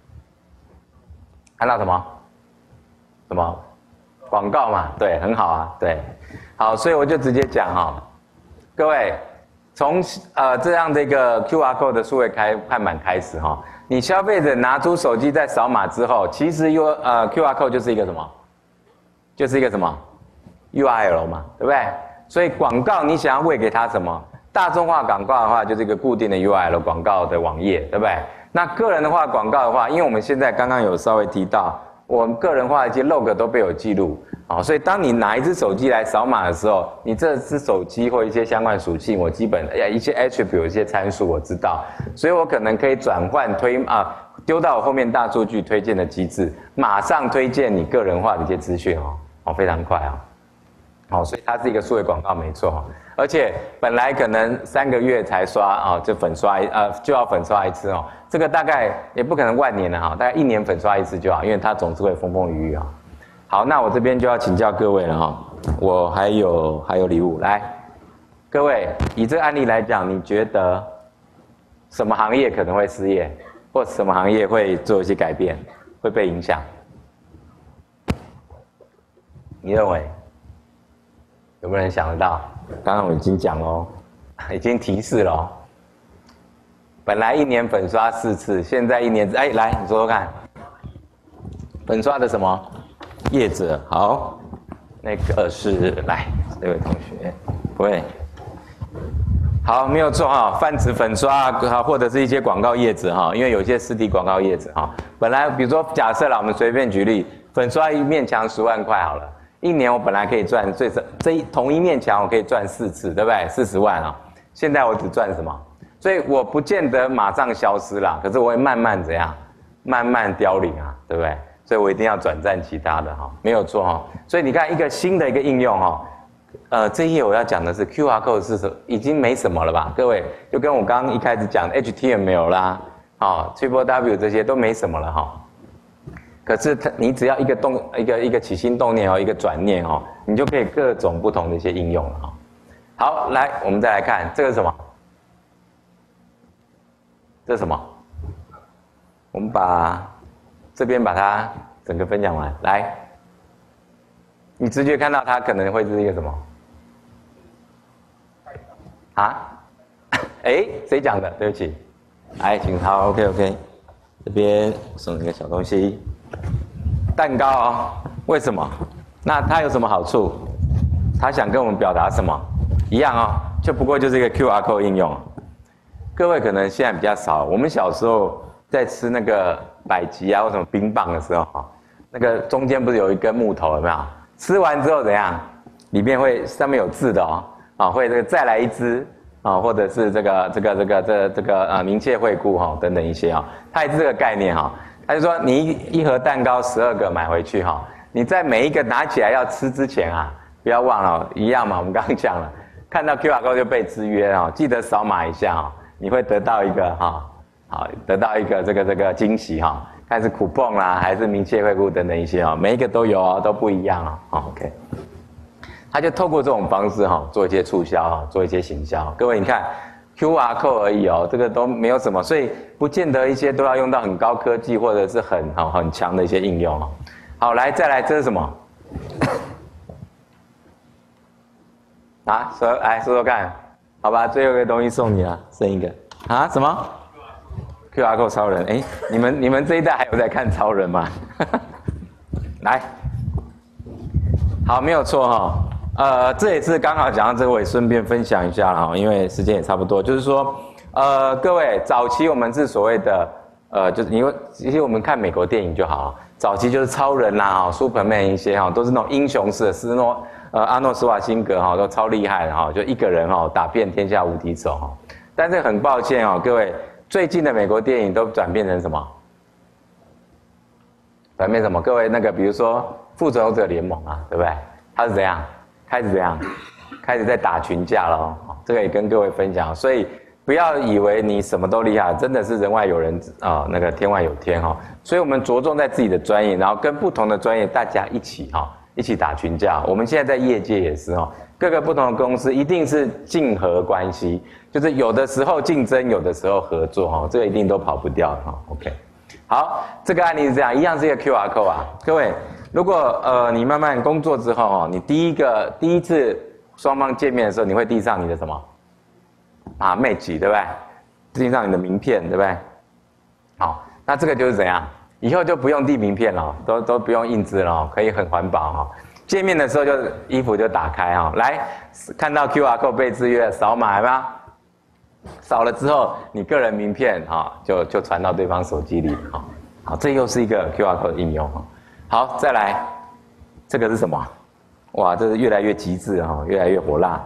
看到什么？什么？广告嘛，对，很好啊，对，好，所以我就直接讲哈、哦，各位从呃这样的一个 Q R code 的数位开看板开始哈、哦。你消费者拿出手机在扫码之后，其实 U 呃 Q R code 就是一个什么？就是一个什么 U R L 嘛，对不对？所以广告你想要喂给他什么？大众化广告的话，就是一个固定的 U R L 广告的网页，对不对？那个人的话广告的话，因为我们现在刚刚有稍微提到，我们个人化的一些 log 都被有记录，好，所以当你拿一只手机来扫码的时候，你这只手机或一些相关属性，我基本呃一些 attribute 一些参数我知道，所以我可能可以转换推啊丢到我后面大数据推荐的机制，马上推荐你个人化的一些资讯哦，哦非常快啊，好，所以它是一个数位广告没错，而且本来可能三个月才刷啊就粉刷呃就要粉刷一次哦，这个大概也不可能万年了哈，大概一年粉刷一次就好，因为它总是会风风雨雨啊。好，那我这边就要请教各位了哈，我还有还有礼物来，各位以这个案例来讲，你觉得什么行业可能会失业，或什么行业会做一些改变，会被影响？你认为有没有人想得到？刚刚我已经讲喽，已经提示了哦。本来一年粉刷四次，现在一年哎来你说说看，粉刷的什么？业者好，那个是来这位同学，喂，好，没有错哈，泛指粉刷啊，或者是一些广告业者哈，因为有些实体广告业者哈，本来比如说假设啦，我们随便举例，粉刷一面墙十万块好了，一年我本来可以赚最少这一同一面墙我可以赚四次，对不对？四十万啊，现在我只赚什么？所以我不见得马上消失啦，可是我会慢慢怎样，慢慢凋零啊，对不对？所以我一定要转战其他的哈，没有错哈。所以你看一个新的一个应用哈，呃，这一页我要讲的是 Q R code 是什么，已经没什么了吧？各位，就跟我刚刚一开始讲的 H T M L 啦，啊 ，Triple W 这些都没什么了哈。可是它，你只要一个动一个一个起心动念哦，一个转念哦，你就可以各种不同的一些应用了哈。好，来，我们再来看这个是什么？这是什么？我们把这边把它整个分享完，来，你直觉看到它可能会是一个什么？啊？哎，谁讲的？对不起，来，请好 ，OK OK， 这边送一个小东西，蛋糕哦。为什么？那它有什么好处？它想跟我们表达什么？一样哦，就不过就是一个 Q R code 应用。各位可能现在比较少，我们小时候在吃那个百吉啊或什么冰棒的时候，那个中间不是有一根木头有没有？吃完之后怎样？里面会上面有字的哦，啊会这个再来一支啊，或者是这个这个这个这这个啊明切惠顾哈等等一些啊，它也是这个概念哈。他就说你一一盒蛋糕十二个买回去哈，你在每一个拿起来要吃之前啊，不要忘了一样嘛，我们刚刚讲了，看到 Q R code 就被制约哈，记得扫码一下哈。你会得到一个哈，好，得到一个这个这个惊喜哈，看是coupon啦，还是明切惠顾等等一些哦，每一个都有哦，都不一样哦。好 ，OK， 他就透过这种方式哈，做一些促销哈，做一些行销。各位你看 Q R code 而已哦，这个都没有什么，所以不见得一些都要用到很高科技或者是很好很强的一些应用哦。好，来再来，这是什么？啊，说来说说看，好吧，最后一个东西送你了，剩一个啊？什么 ？Q R code 超人？哎，你们你们这一代还有在看超人吗？来，好，没有错哈、哦。呃，这也是刚好讲到这个，我也顺便分享一下了哈，因为时间也差不多。就是说，呃，各位，早期我们是所谓的，呃，就是因为其实我们看美国电影就好，早期就是超人啦、哈，Superman 一些哈，都是那种英雄式的，斯诺呃阿诺斯瓦辛格哈都超厉害的哈，就一个人哈打遍天下无敌手哈。但是很抱歉哦，各位，最近的美国电影都转变成什么？转变什么？各位那个比如说复仇者联盟啊，对不对？它是怎样？开始怎样？开始在打群架了哦，这个也跟各位分享，所以不要以为你什么都厉害，真的是人外有人啊、哦，那个天外有天哈、哦。所以我们着重在自己的专业，然后跟不同的专业大家一起哈、哦，一起打群架。我们现在在业界也是哈、哦，各个不同的公司一定是竞合关系，就是有的时候竞争，有的时候合作哈、哦，这个一定都跑不掉哈、哦。OK， 好，这个案例是这样，一样是一个 Q R code 啊，各位。如果呃你慢慢工作之后哦，你第一个第一次双方见面的时候，你会递上你的什么啊 match 对不对？递上你的名片对不对？好，那这个就是怎样？以后就不用递名片了，都都不用印制了，可以很环保哈。见面的时候就衣服就打开哈，来看到 Q R code 被制约，扫码有没有？扫了之后，你个人名片哈就就传到对方手机里哈。好，这又是一个 Q R code 的应用哈。好，再来，这个是什么？哇，这是越来越极致哈，越来越火辣。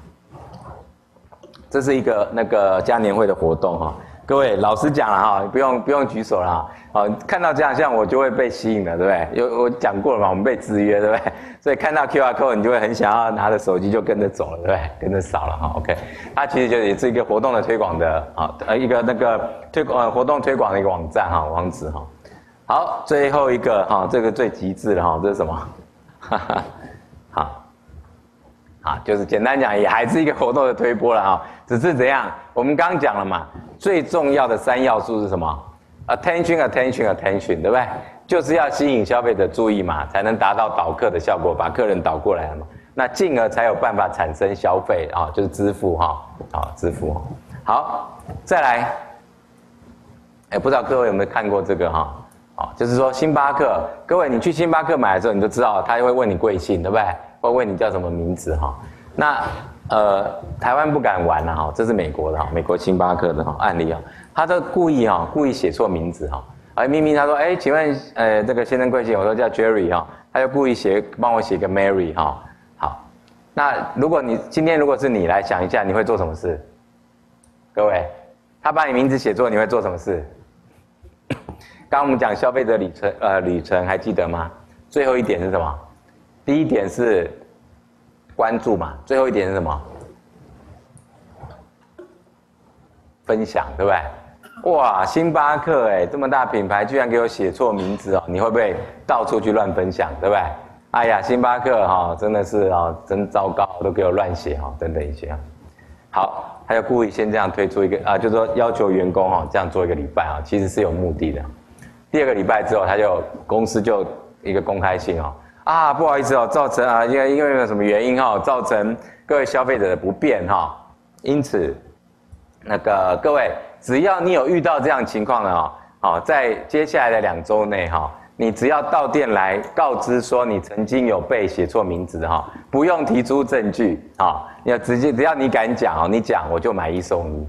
这是一个那个嘉年会的活动哈，各位老实讲了哈，不用不用举手了哈。好，看到这样像我就会被吸引了，对不对？有我讲过了嘛，我们被制约，对不对？所以看到 Q R code 你就会很想要拿着手机就跟着走了，对不对？跟着扫了哈 ，OK。它其实就也是一个活动的推广的啊，呃一个那个推广、呃、活动推广的一个网站哈，网址哈。好，最后一个哈，这个最极致的哈，这是什么？哈哈，好，好，就是简单讲，也还是一个活动的推播了哈，只是怎样？我们刚刚讲了嘛，最重要的三要素是什么 ？Attention, attention, attention， 对不对？就是要吸引消费者注意嘛，才能达到导客的效果，把客人导过来嘛，那进而才有办法产生消费啊，就是支付哈，好，支付。好，再来，哎，不知道各位有没有看过这个哈？就是说星巴克，各位你去星巴克买的时候，你就知道他会问你贵姓，对不对？会问你叫什么名字哈。那呃，台湾不敢玩了哈，这是美国的哈，美国星巴克的哈案例啊，他都故意哈，故意写错名字哈。而明明他说，哎，请问呃这个先生贵姓？我说叫 Jerry 哈，他就故意写帮我写个 Mary 哈。好，那如果你今天如果是你来想一下，你会做什么事？各位，他把你名字写错，你会做什么事？刚刚我们讲消费者旅程，呃，旅程还记得吗？最后一点是什么？第一点是关注嘛，最后一点是什么？分享，对不对？哇，星巴克哎，这么大品牌，居然给我写错名字哦，你会不会到处去乱分享，对不对？哎呀，星巴克哈、哦，真的是哦，真糟糕，都给我乱写哈、哦，等等一些。好，他就故意先这样推出一个啊，就是说要求员工哈、哦，这样做一个礼拜啊，其实是有目的的。第二个礼拜之后，他就公司就一个公开信哦，啊，不好意思哦，造成啊，因为因为有什么原因哈、哦，造成各位消费者的不便哈、哦，因此，那个各位，只要你有遇到这样情况的哦，好，在接下来的两周内哈、哦，你只要到店来告知说你曾经有被写错名字哈、哦，不用提出证据啊、哦，你要直接只要你敢讲哦，你讲我就买一送一，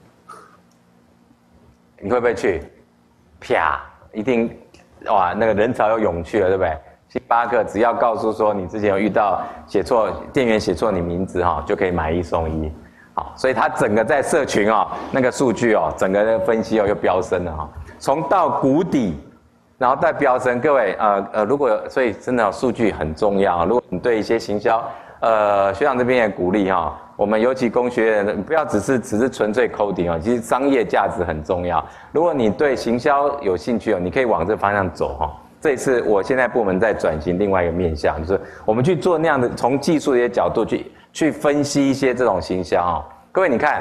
你会不会去？啪！一定，哇，那个人潮又涌去了，对不对？星巴克只要告诉说你之前有遇到写错，店员写错你名字哈，就可以买一送一，好，所以它整个在社群哦，那个数据哦，整个分析哦又飙升了哈，从到谷底，然后再飙升。各位，呃呃，如果所以真的数据很重要，如果你对一些行销，呃，学长这边也鼓励哈。我们尤其工学院，不要只是只是纯粹 coding 哦，其实商业价值很重要。如果你对行销有兴趣哦，你可以往这方向走哈。这也是我现在部门在转型另外一个面向，就是我们去做那样的，从技术的一些角度去去分析一些这种行销哈。各位你看，刚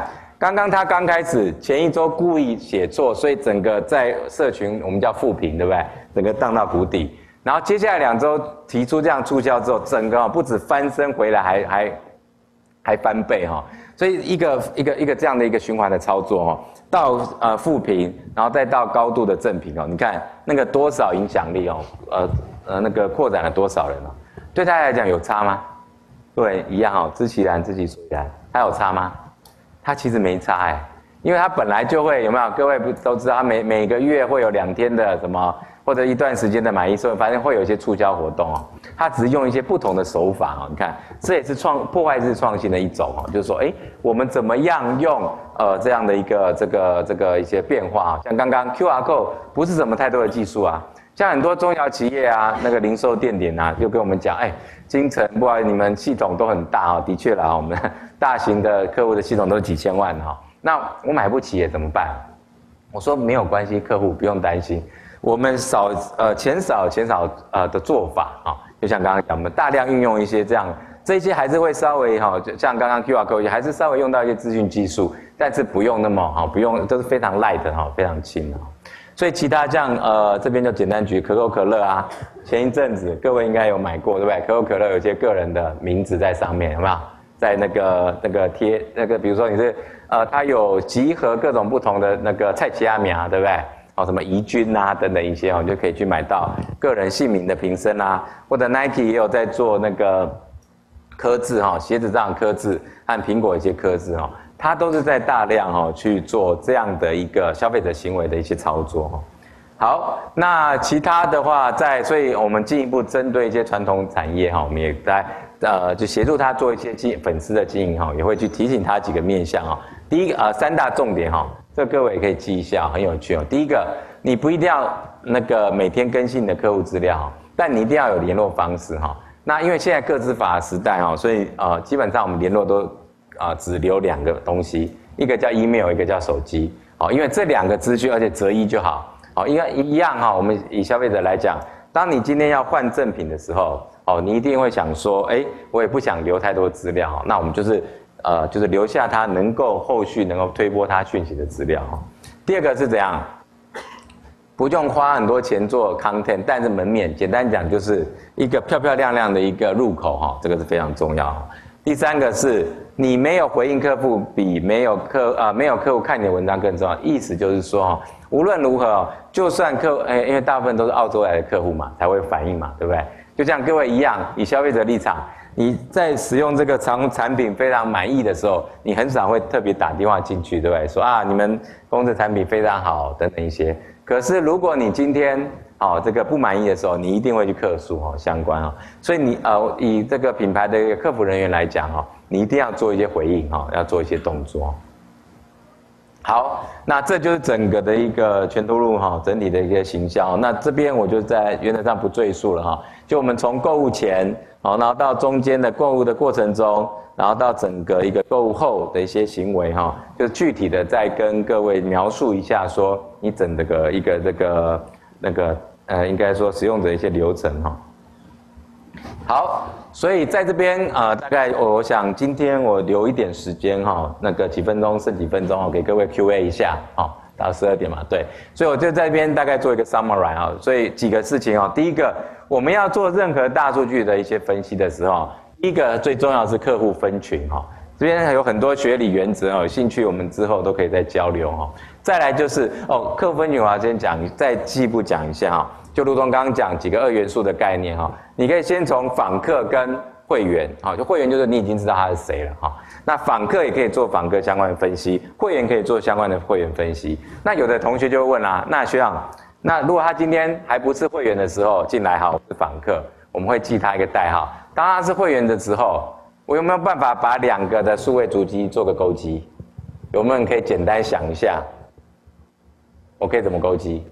刚刚他刚开始前一周故意写错，所以整个在社群我们叫负评，对不对？整个荡到谷底。然后接下来两周提出这样促销之后，整个不止翻身回来，还还还翻倍哈。所以一个一个一个这样的一个循环的操作哈，到呃负评，然后再到高度的正评哦。你看那个多少影响力哦，呃呃那个扩展了多少人哦？对他来讲有差吗？对，一样哦，知其然，知其所以然，他有差吗？他其实没差哎，因为他本来就会有没有？各位不都知道，他每每个月会有两天的什么，或者一段时间的买一送一，反正会有一些促销活动哦。他只是用一些不同的手法哦，你看，这也是创破坏式创新的一种哦，就是说，哎，我们怎么样用呃这样的一个这个这个一些变化，像刚刚 Q R code 不是什么太多的技术啊。像很多中小企业啊，那个零售店点啊，就跟我们讲，哎，金城，不好意思，你们系统都很大哦，的确啦，我们大型的客户的系统都是几千万哈，那我买不起耶，怎么办？我说没有关系，客户不用担心，我们少呃钱少钱少呃的做法啊，就像刚刚讲，我们大量运用一些这样，这些还是会稍微哈，就像刚刚 Q R code 还是稍微用到一些资讯技术，但是不用那么哈，不用都是非常 light 哈，非常轻哈。所以其他像呃这边就简单举可口可乐啊，前一阵子各位应该有买过对不对？可口可乐有些个人的名字在上面有没有？在那个那个贴那个比如说你是呃它有集合各种不同的那个菜奇亚米啊对不对？哦什么怡君啊等等一些哦，你就可以去买到个人姓名的瓶身啊，或者 Nike 也有在做那个刻字哈，鞋子上刻字和苹果一些刻字哈。它都是在大量哈去做这样的一个消费者行为的一些操作哈。好，那其他的话在，所以我们进一步针对一些传统产业哈，我们也在呃就协助他做一些经粉丝的经营哈，也会去提醒他几个面向哈。第一个呃三大重点哈，这各位也可以记一下，很有趣哦。第一个，你不一定要那个每天更新你的客户资料，但你一定要有联络方式哈。那因为现在个资法时代哈，所以呃基本上我们联络都。啊、呃，只留两个东西，一个叫 email， 一个叫手机。哦，因为这两个资讯，而且择一就好。哦，应该一样哈、哦。我们以消费者来讲，当你今天要换赠品的时候，哦，你一定会想说，哎，我也不想留太多资料，那我们就是呃，就是留下他能够后续能够推播他讯息的资料哈。第二个是怎样？不用花很多钱做 content， 但是门面，简单讲就是一个漂漂亮亮的一个入口哈，这个是非常重要。第三个是你没有回应客户，比没有客啊、呃、没有客户看你的文章更重要。意思就是说哈，无论如何，就算客户，哎，因为大部分都是澳洲来的客户嘛，才会反应嘛，对不对？就像各位一样，以消费者立场，你在使用这个产产品非常满意的时候，你很少会特别打电话进去，对不对？说啊，你们公司产品非常好等等一些。可是如果你今天哦，这个不满意的时候，你一定会去客诉哦，相关哦，所以你呃，以这个品牌的一个客服人员来讲哦，你一定要做一些回应哈，要做一些动作。好，那这就是整个的一个全投入哈，整体的一个行销。那这边我就在原则上不赘述了哈，就我们从购物前，好，然后到中间的购物的过程中，然后到整个一个购物后的一些行为哈，就具体的再跟各位描述一下，说你整个一个这个那个呃，应该说使用者一些流程哈。好，所以在这边呃，大概我想今天我留一点时间哈，那个几分钟剩几分钟哦，给各位 Q A 一下哦，到十二点嘛，对，所以我就在这边大概做一个 summary 啊，所以几个事情哦，第一个我们要做任何大数据的一些分析的时候，第一个最重要是客户分群哈，这边有很多学理原则哦，有兴趣我们之后都可以再交流哈。再来就是哦，客户分群我要先讲，再进一步讲一下哈。就如同刚刚讲几个二元素的概念哈，你可以先从访客跟会员，好，就会员就是你已经知道他是谁了哈。那访客也可以做访客相关的分析，会员可以做相关的会员分析。那有的同学就会问啦，那学长，那如果他今天还不是会员的时候进来，好，是访客，我们会记他一个代号。当他是会员的时候，我有没有办法把两个的数位足迹做个勾稽？有没有人可以简单想一下？我可以怎么勾稽？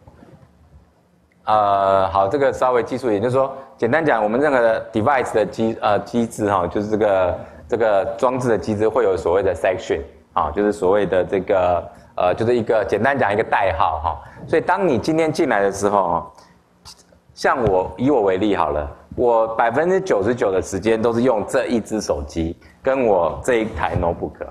呃，好，这个稍微技术一点，就是说，简单讲，我们任何的 device 的机呃机制哈，就是这个这个装置的机制会有所谓的 section 啊，就是所谓的这个呃，就是一个简单讲一个代号哈。所以当你今天进来的时候，像我以我为例好了，我百分之九十九的时间都是用这一只手机跟我这一台 notebook 啊。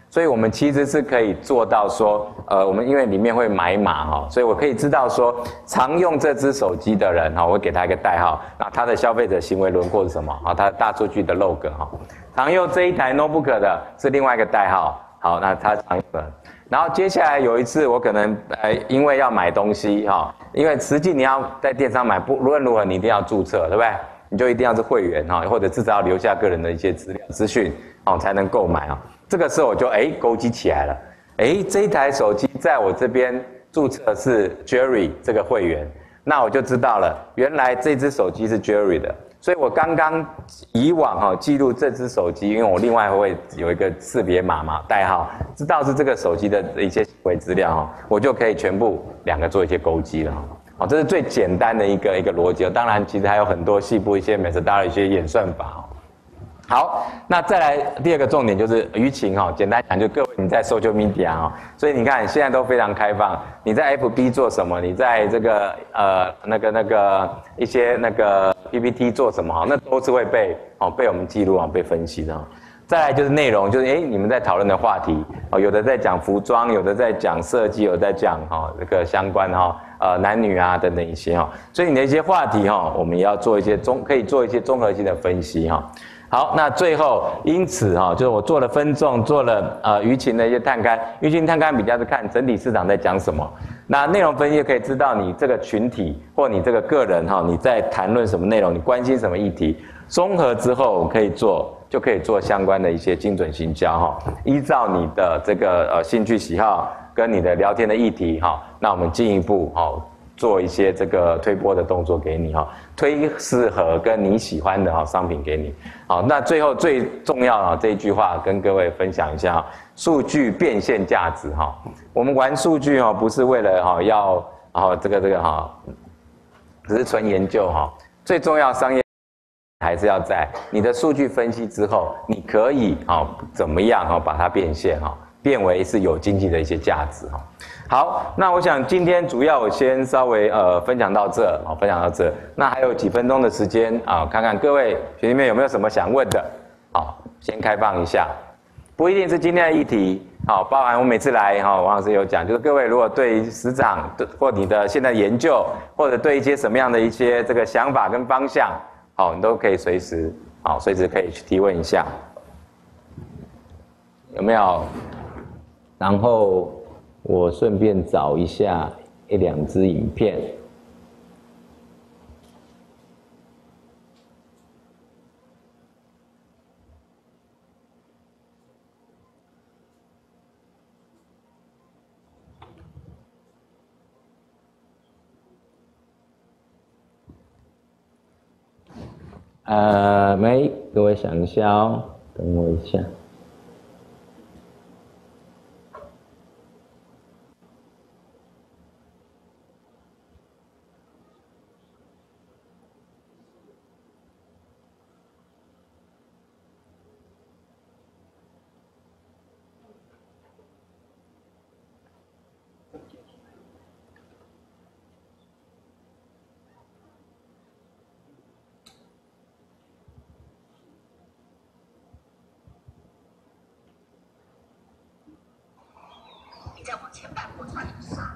所以我们其实是可以做到说，呃，我们因为里面会买码哈，所以我可以知道说，常用这只手机的人哈，我会给他一个代号，那他的消费者行为轮廓是什么？啊，他的大数据的 log 哈。常用这一台 notebook 的是另外一个代号，好，那他常用的。然后接下来有一次我可能呃因为要买东西哈，因为实际你要在电商买，不无论如何你一定要注册，对不对？你就一定要是会员哈，或者至少要留下个人的一些资料资讯哦，才能购买啊。这个时候我就哎勾稽起来了，哎这一台手机在我这边注册是 Jerry 这个会员，那我就知道了，原来这只手机是 Jerry 的，所以我刚刚以往哈记录这只手机，因为我另外会有一个识别码嘛代号，知道是这个手机的一些行为资料哈，我就可以全部两个做一些勾稽了哈。哦，这是最简单的一个一个逻辑，当然其实还有很多细部一些 metadata 一些演算法哦。好，那再来第二个重点就是舆情哈，简单讲就各位你在 social media 哈，所以你看现在都非常开放，你在 F B 做什么，你在这个呃那个那个一些那个 P P T 做什么哈，那都是会被哦被我们记录啊被分析的。再来就是内容，就是哎你们在讨论的话题哦，有的在讲服装，有的在讲设计，有的在讲哈这个相关哈呃男女啊等等一些哈，所以你的一些话题哈，我们也要做一些综可以做一些综合性的分析哈。好，那最后因此哈，就是我做了分众，做了呃舆情的一些探勘，舆情探勘比较是看整体市场在讲什么，那内容分析可以知道你这个群体或你这个个人哈，你在谈论什么内容，你关心什么议题，综合之后可以做。就可以做相关的一些精准行销哈，依照你的这个呃兴趣喜好跟你的聊天的议题哈，那我们进一步哈做一些这个推播的动作给你哈，推适合跟你喜欢的哈商品给你。好，那最后最重要啊这一句话跟各位分享一下，数据变现价值哈，我们玩数据哈不是为了哈要啊这个这个哈，只是纯研究哈，最重要商业。还是要在你的数据分析之后，你可以啊、哦、怎么样哈、哦、把它变现哈、哦，变为是有经济的一些价值哈、哦。好，那我想今天主要我先稍微呃分享到这，好、哦、分享到这，那还有几分钟的时间啊、哦，看看各位学弟妹有没有什么想问的，好、哦，先开放一下，不一定是今天的议题，好、哦，包含我每次来哈、哦，王老师有讲，就是各位如果对市场或你的现在研究，或者对一些什么样的一些这个想法跟方向。好，你都可以随时，好，随时可以去提问一下，有没有？然后我顺便找一下一两支影片。呃，没，各位想一下哦，等我一下。 再往前半步穿一下。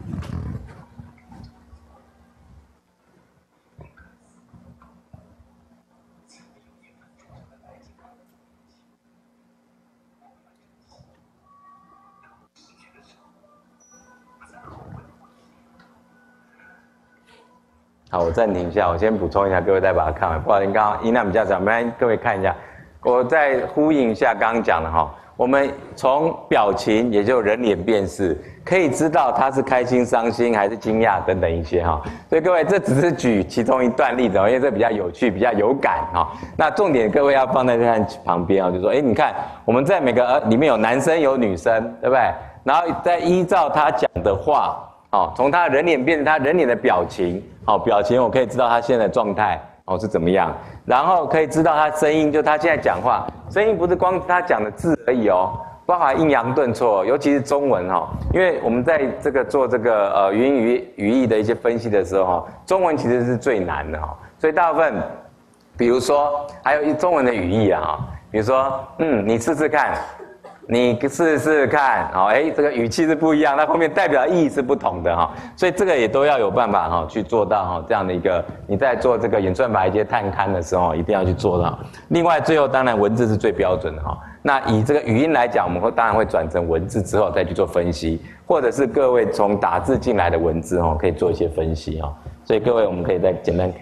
好，我暂停一下，我先补充一下，各位再把它看完。不好意思，刚刚音量比较小，没关系，各位看一下。我再呼应一下刚刚讲的哈。我们从表情，也就人脸辨识，可以知道他是开心、伤心还是惊讶等等一些哈。所以各位，这只是举其中一段例子，因为这比较有趣、比较有感哈。那重点各位要放在看旁边啊，就说，哎，你看我们在每个呃里面有男生有女生，对不对？然后再依照他讲的话，哦，从他的人脸辨识，他人脸的表情，哦，表情我可以知道他现在的状态。哦，是怎么样？然后可以知道他声音，就他现在讲话，声音不是光他讲的字而已哦，包含抑扬顿挫，尤其是中文哈、哦，因为我们在这个做这个呃语音语语义的一些分析的时候哈，中文其实是最难的哈、哦，所以大部分，比如说还有一中文的语义啊哈，比如说嗯，你试试看， 你试试看，好，哎，这个语气是不一样，那后面代表意义是不同的哈，所以这个也都要有办法哈去做到哈这样的一个，你在做这个演算法一些探勘的时候，一定要去做到。另外，最后当然文字是最标准的哈。那以这个语音来讲，我们会当然会转成文字之后再去做分析，或者是各位从打字进来的文字哈，可以做一些分析哈。所以各位，我们可以再简单看。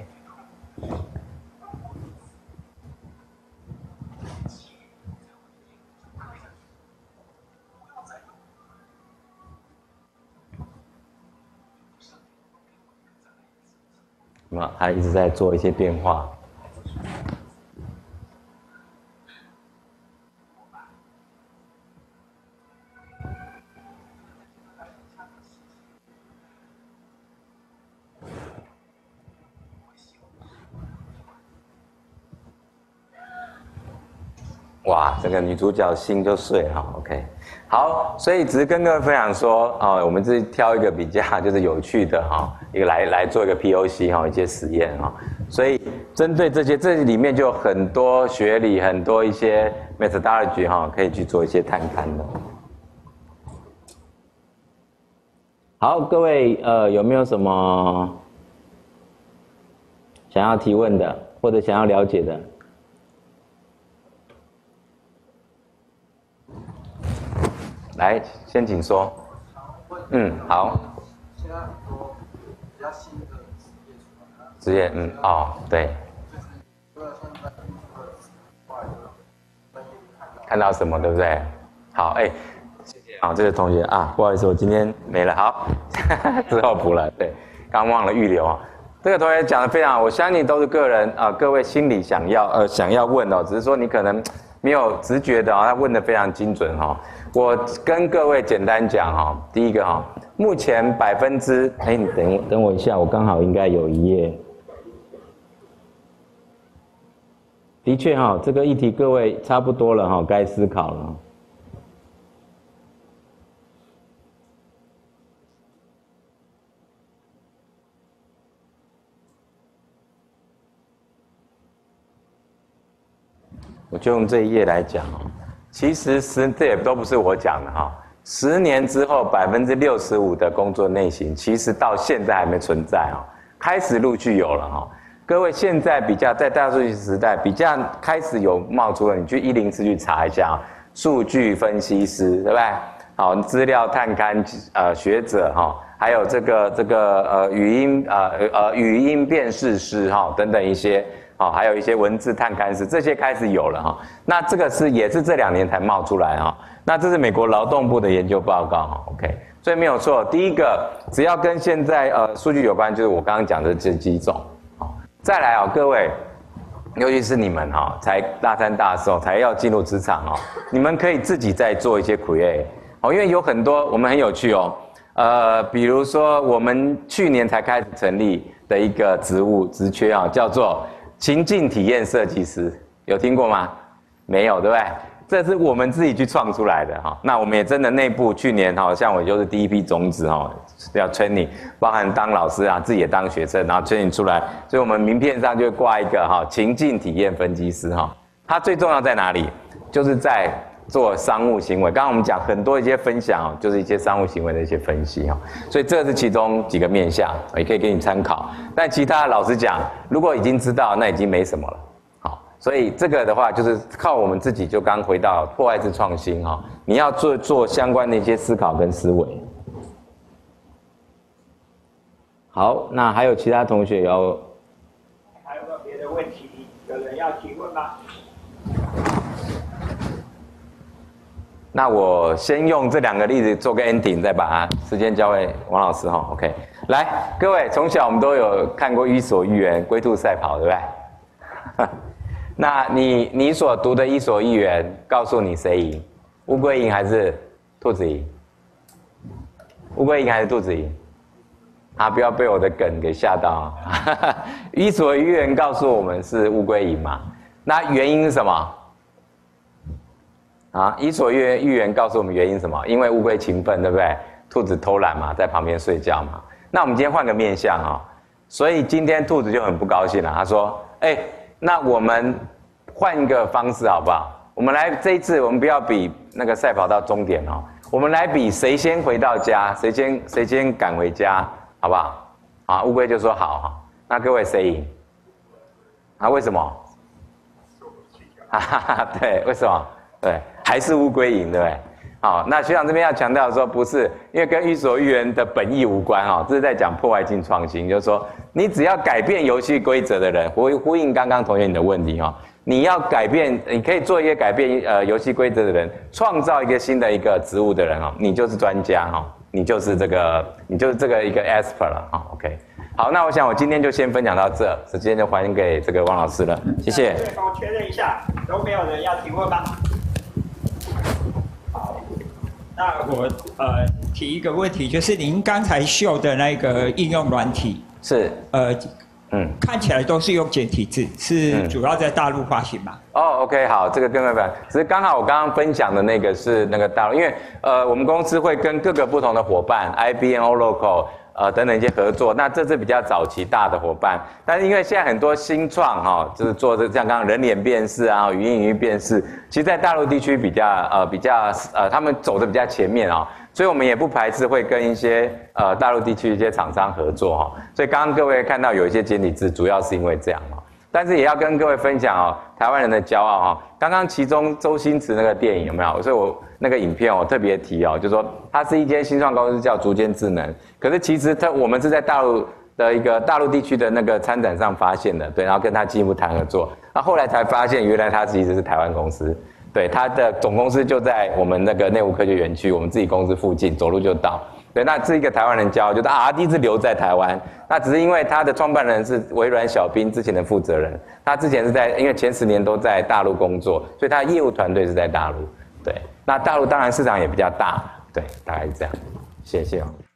那他一直在做一些变化。哇，这个女主角心就碎了 ，OK， 好，所以只是跟各位分享说，哦，我们是挑一个比较就是有趣的哈、哦，一个来来做一个 P O C 哈、哦，一些实验哈、哦，所以针对这些，这里面就有很多学理，很多一些 methodology 哈、哦，可以去做一些探勘的。好，各位呃，有没有什么想要提问的，或者想要了解的？来，先请说。嗯，好。 现在很多比较新的职业出来。 职业，嗯，哦，对。 就是除了现在除了外的专业看到。 看到什么，对不对？好，哎，谢谢啊，这个同学啊，不好意思，我今天没了，好，之后补了。对，刚忘了预留啊。这个同学讲的非常好，我相信都是个人啊、呃，各位心里想要呃想要问哦，只是说你可能没有直觉的啊、哦，他问的非常精准哈、哦。我跟各位简单讲哈、哦，第一个哈、哦，目前百分之，哎，你等等我一下，我刚好应该有一页。的确哈、哦，这个议题各位差不多了哈、哦，该思考了。我就用这一页来讲哦，其实十这也都不是我讲的哈，十年之后百分之六十五的工作类型，其实到现在还没存在哦，开始陆续有了哈。各位现在比较在大数据时代比较开始有冒出了，你去一零四去查一下，数据分析师对不对？好，资料探勘呃学者哈，还有这个这个呃语音呃呃语音辨识师哈等等一些。好，还有一些文字探勘师，这些开始有了哈。那这个是也是这两年才冒出来哈。那这是美国劳动部的研究报告哈 ，OK， 所以没有错。第一个，只要跟现在呃数据有关，就是我刚刚讲的这几种。好，再来啊、哦，各位，尤其是你们哈、哦，才大三大四哦，才要进入职场哦，你们可以自己再做一些 create 哦，因为有很多我们很有趣哦。呃，比如说我们去年才开始成立的一个职务职缺啊、哦，叫做情境体验设计师，有听过吗？没有，对不对？这是我们自己去创出来的哈。那我们也真的内部去年哈，像我就是第一批种子哈，要 training， 包含当老师啊，自己也当学生，然后 training 出来，所以我们名片上就会挂一个哈情境体验分析师哈。它最重要在哪里？就是在做商务行为。刚刚我们讲很多一些分享哦，就是一些商务行为的一些分析哈。所以这是其中几个面向，也可以给你参考。但其他的老实讲，如果已经知道，那已经没什么了。好，所以这个的话，就是靠我们自己，就刚回到破坏式创新哈。你要做做相关的一些思考跟思维。好，那还有其他同学要？ 还有没有别的问题？有人要提问吗？ 那我先用这两个例子做个 ending， 再把它时间交给王老师哈。OK， 来，各位从小我们都有看过《伊索寓言》《龟兔赛跑》，对不对？那你你所读的《伊索寓言》告诉你谁赢？乌龟赢还是兔子赢？乌龟赢还是兔子赢？啊，不要被我的梗给吓到啊！《伊索寓言》告诉我们是乌龟赢嘛？那原因是什么？啊，伊索寓言告诉我们原因什么？因为乌龟勤奋，对不对？兔子偷懒嘛，在旁边睡觉嘛。那我们今天换个面向啊、哦，所以今天兔子就很不高兴了。他说：“哎、欸，那我们换一个方式好不好？我们来这一次，我们不要比那个赛跑到终点哦，我们来比谁先回到家，谁先谁先赶回家，好不好？啊，乌龟就说好哈。那各位谁赢？啊，为什么？哈哈哈，对，为什么？对，还是乌龟赢，对不对？好，那学长这边要强调说，不是因为跟寓所欲言的本意无关哈，这是在讲破坏性创新，就是说你只要改变游戏规则的人，呼呼应刚刚同学你的问题哈，你要改变，你可以做一些改变呃游戏规则的人，创造一个新的一个职务的人哈，你就是专家哈，你就是这个你就是这个一个 expert 了哈 ，OK。好，那我想我今天就先分享到这，时间就还给这个汪老师了，谢谢。 对，帮我确认一下，都没有人要提问吗？好，那我呃提一个问题，就是您刚才秀的那个应用软体， 是， 呃， 嗯， 看起来都是用简体字，是主要在大陆发行吗？ 哦 ，OK， 好，这个跟各位，只是刚好我刚刚分享的那个是那个大陆，因为呃我们公司会跟各个不同的伙伴 ，I B M、Oracle。呃，等等一些合作，那这是比较早期大的伙伴，但是因为现在很多新创哈、哦，就是做这像刚刚人脸辨识啊、语音语音辨识，其实在大陆地区比较呃比较呃他们走的比较前面啊、哦，所以我们也不排斥会跟一些呃大陆地区一些厂商合作哈、哦，所以刚刚各位看到有一些简体字，主要是因为这样哦，但是也要跟各位分享哦，台湾人的骄傲哈、哦，刚刚其中周星驰那个电影有没有？所以我。那个影片我特别提哦，就说它是一间新创公司叫竹间智能，可是其实它我们是在大陆的一个大陆地区的那个参展上发现的，对，然后跟他进一步谈合作，那后来才发现原来它其实是台湾公司，对，它的总公司就在我们那个内湖科学园区，我们自己公司附近，走路就到，对，那是一个台湾人骄傲，就是 R D 是留在台湾，那只是因为他的创办人是微软小兵之前的负责人，他之前是在因为前十年都在大陆工作，所以他的业务团队是在大陆，对。那大陆当然市场也比较大，对，大概是这样，谢谢。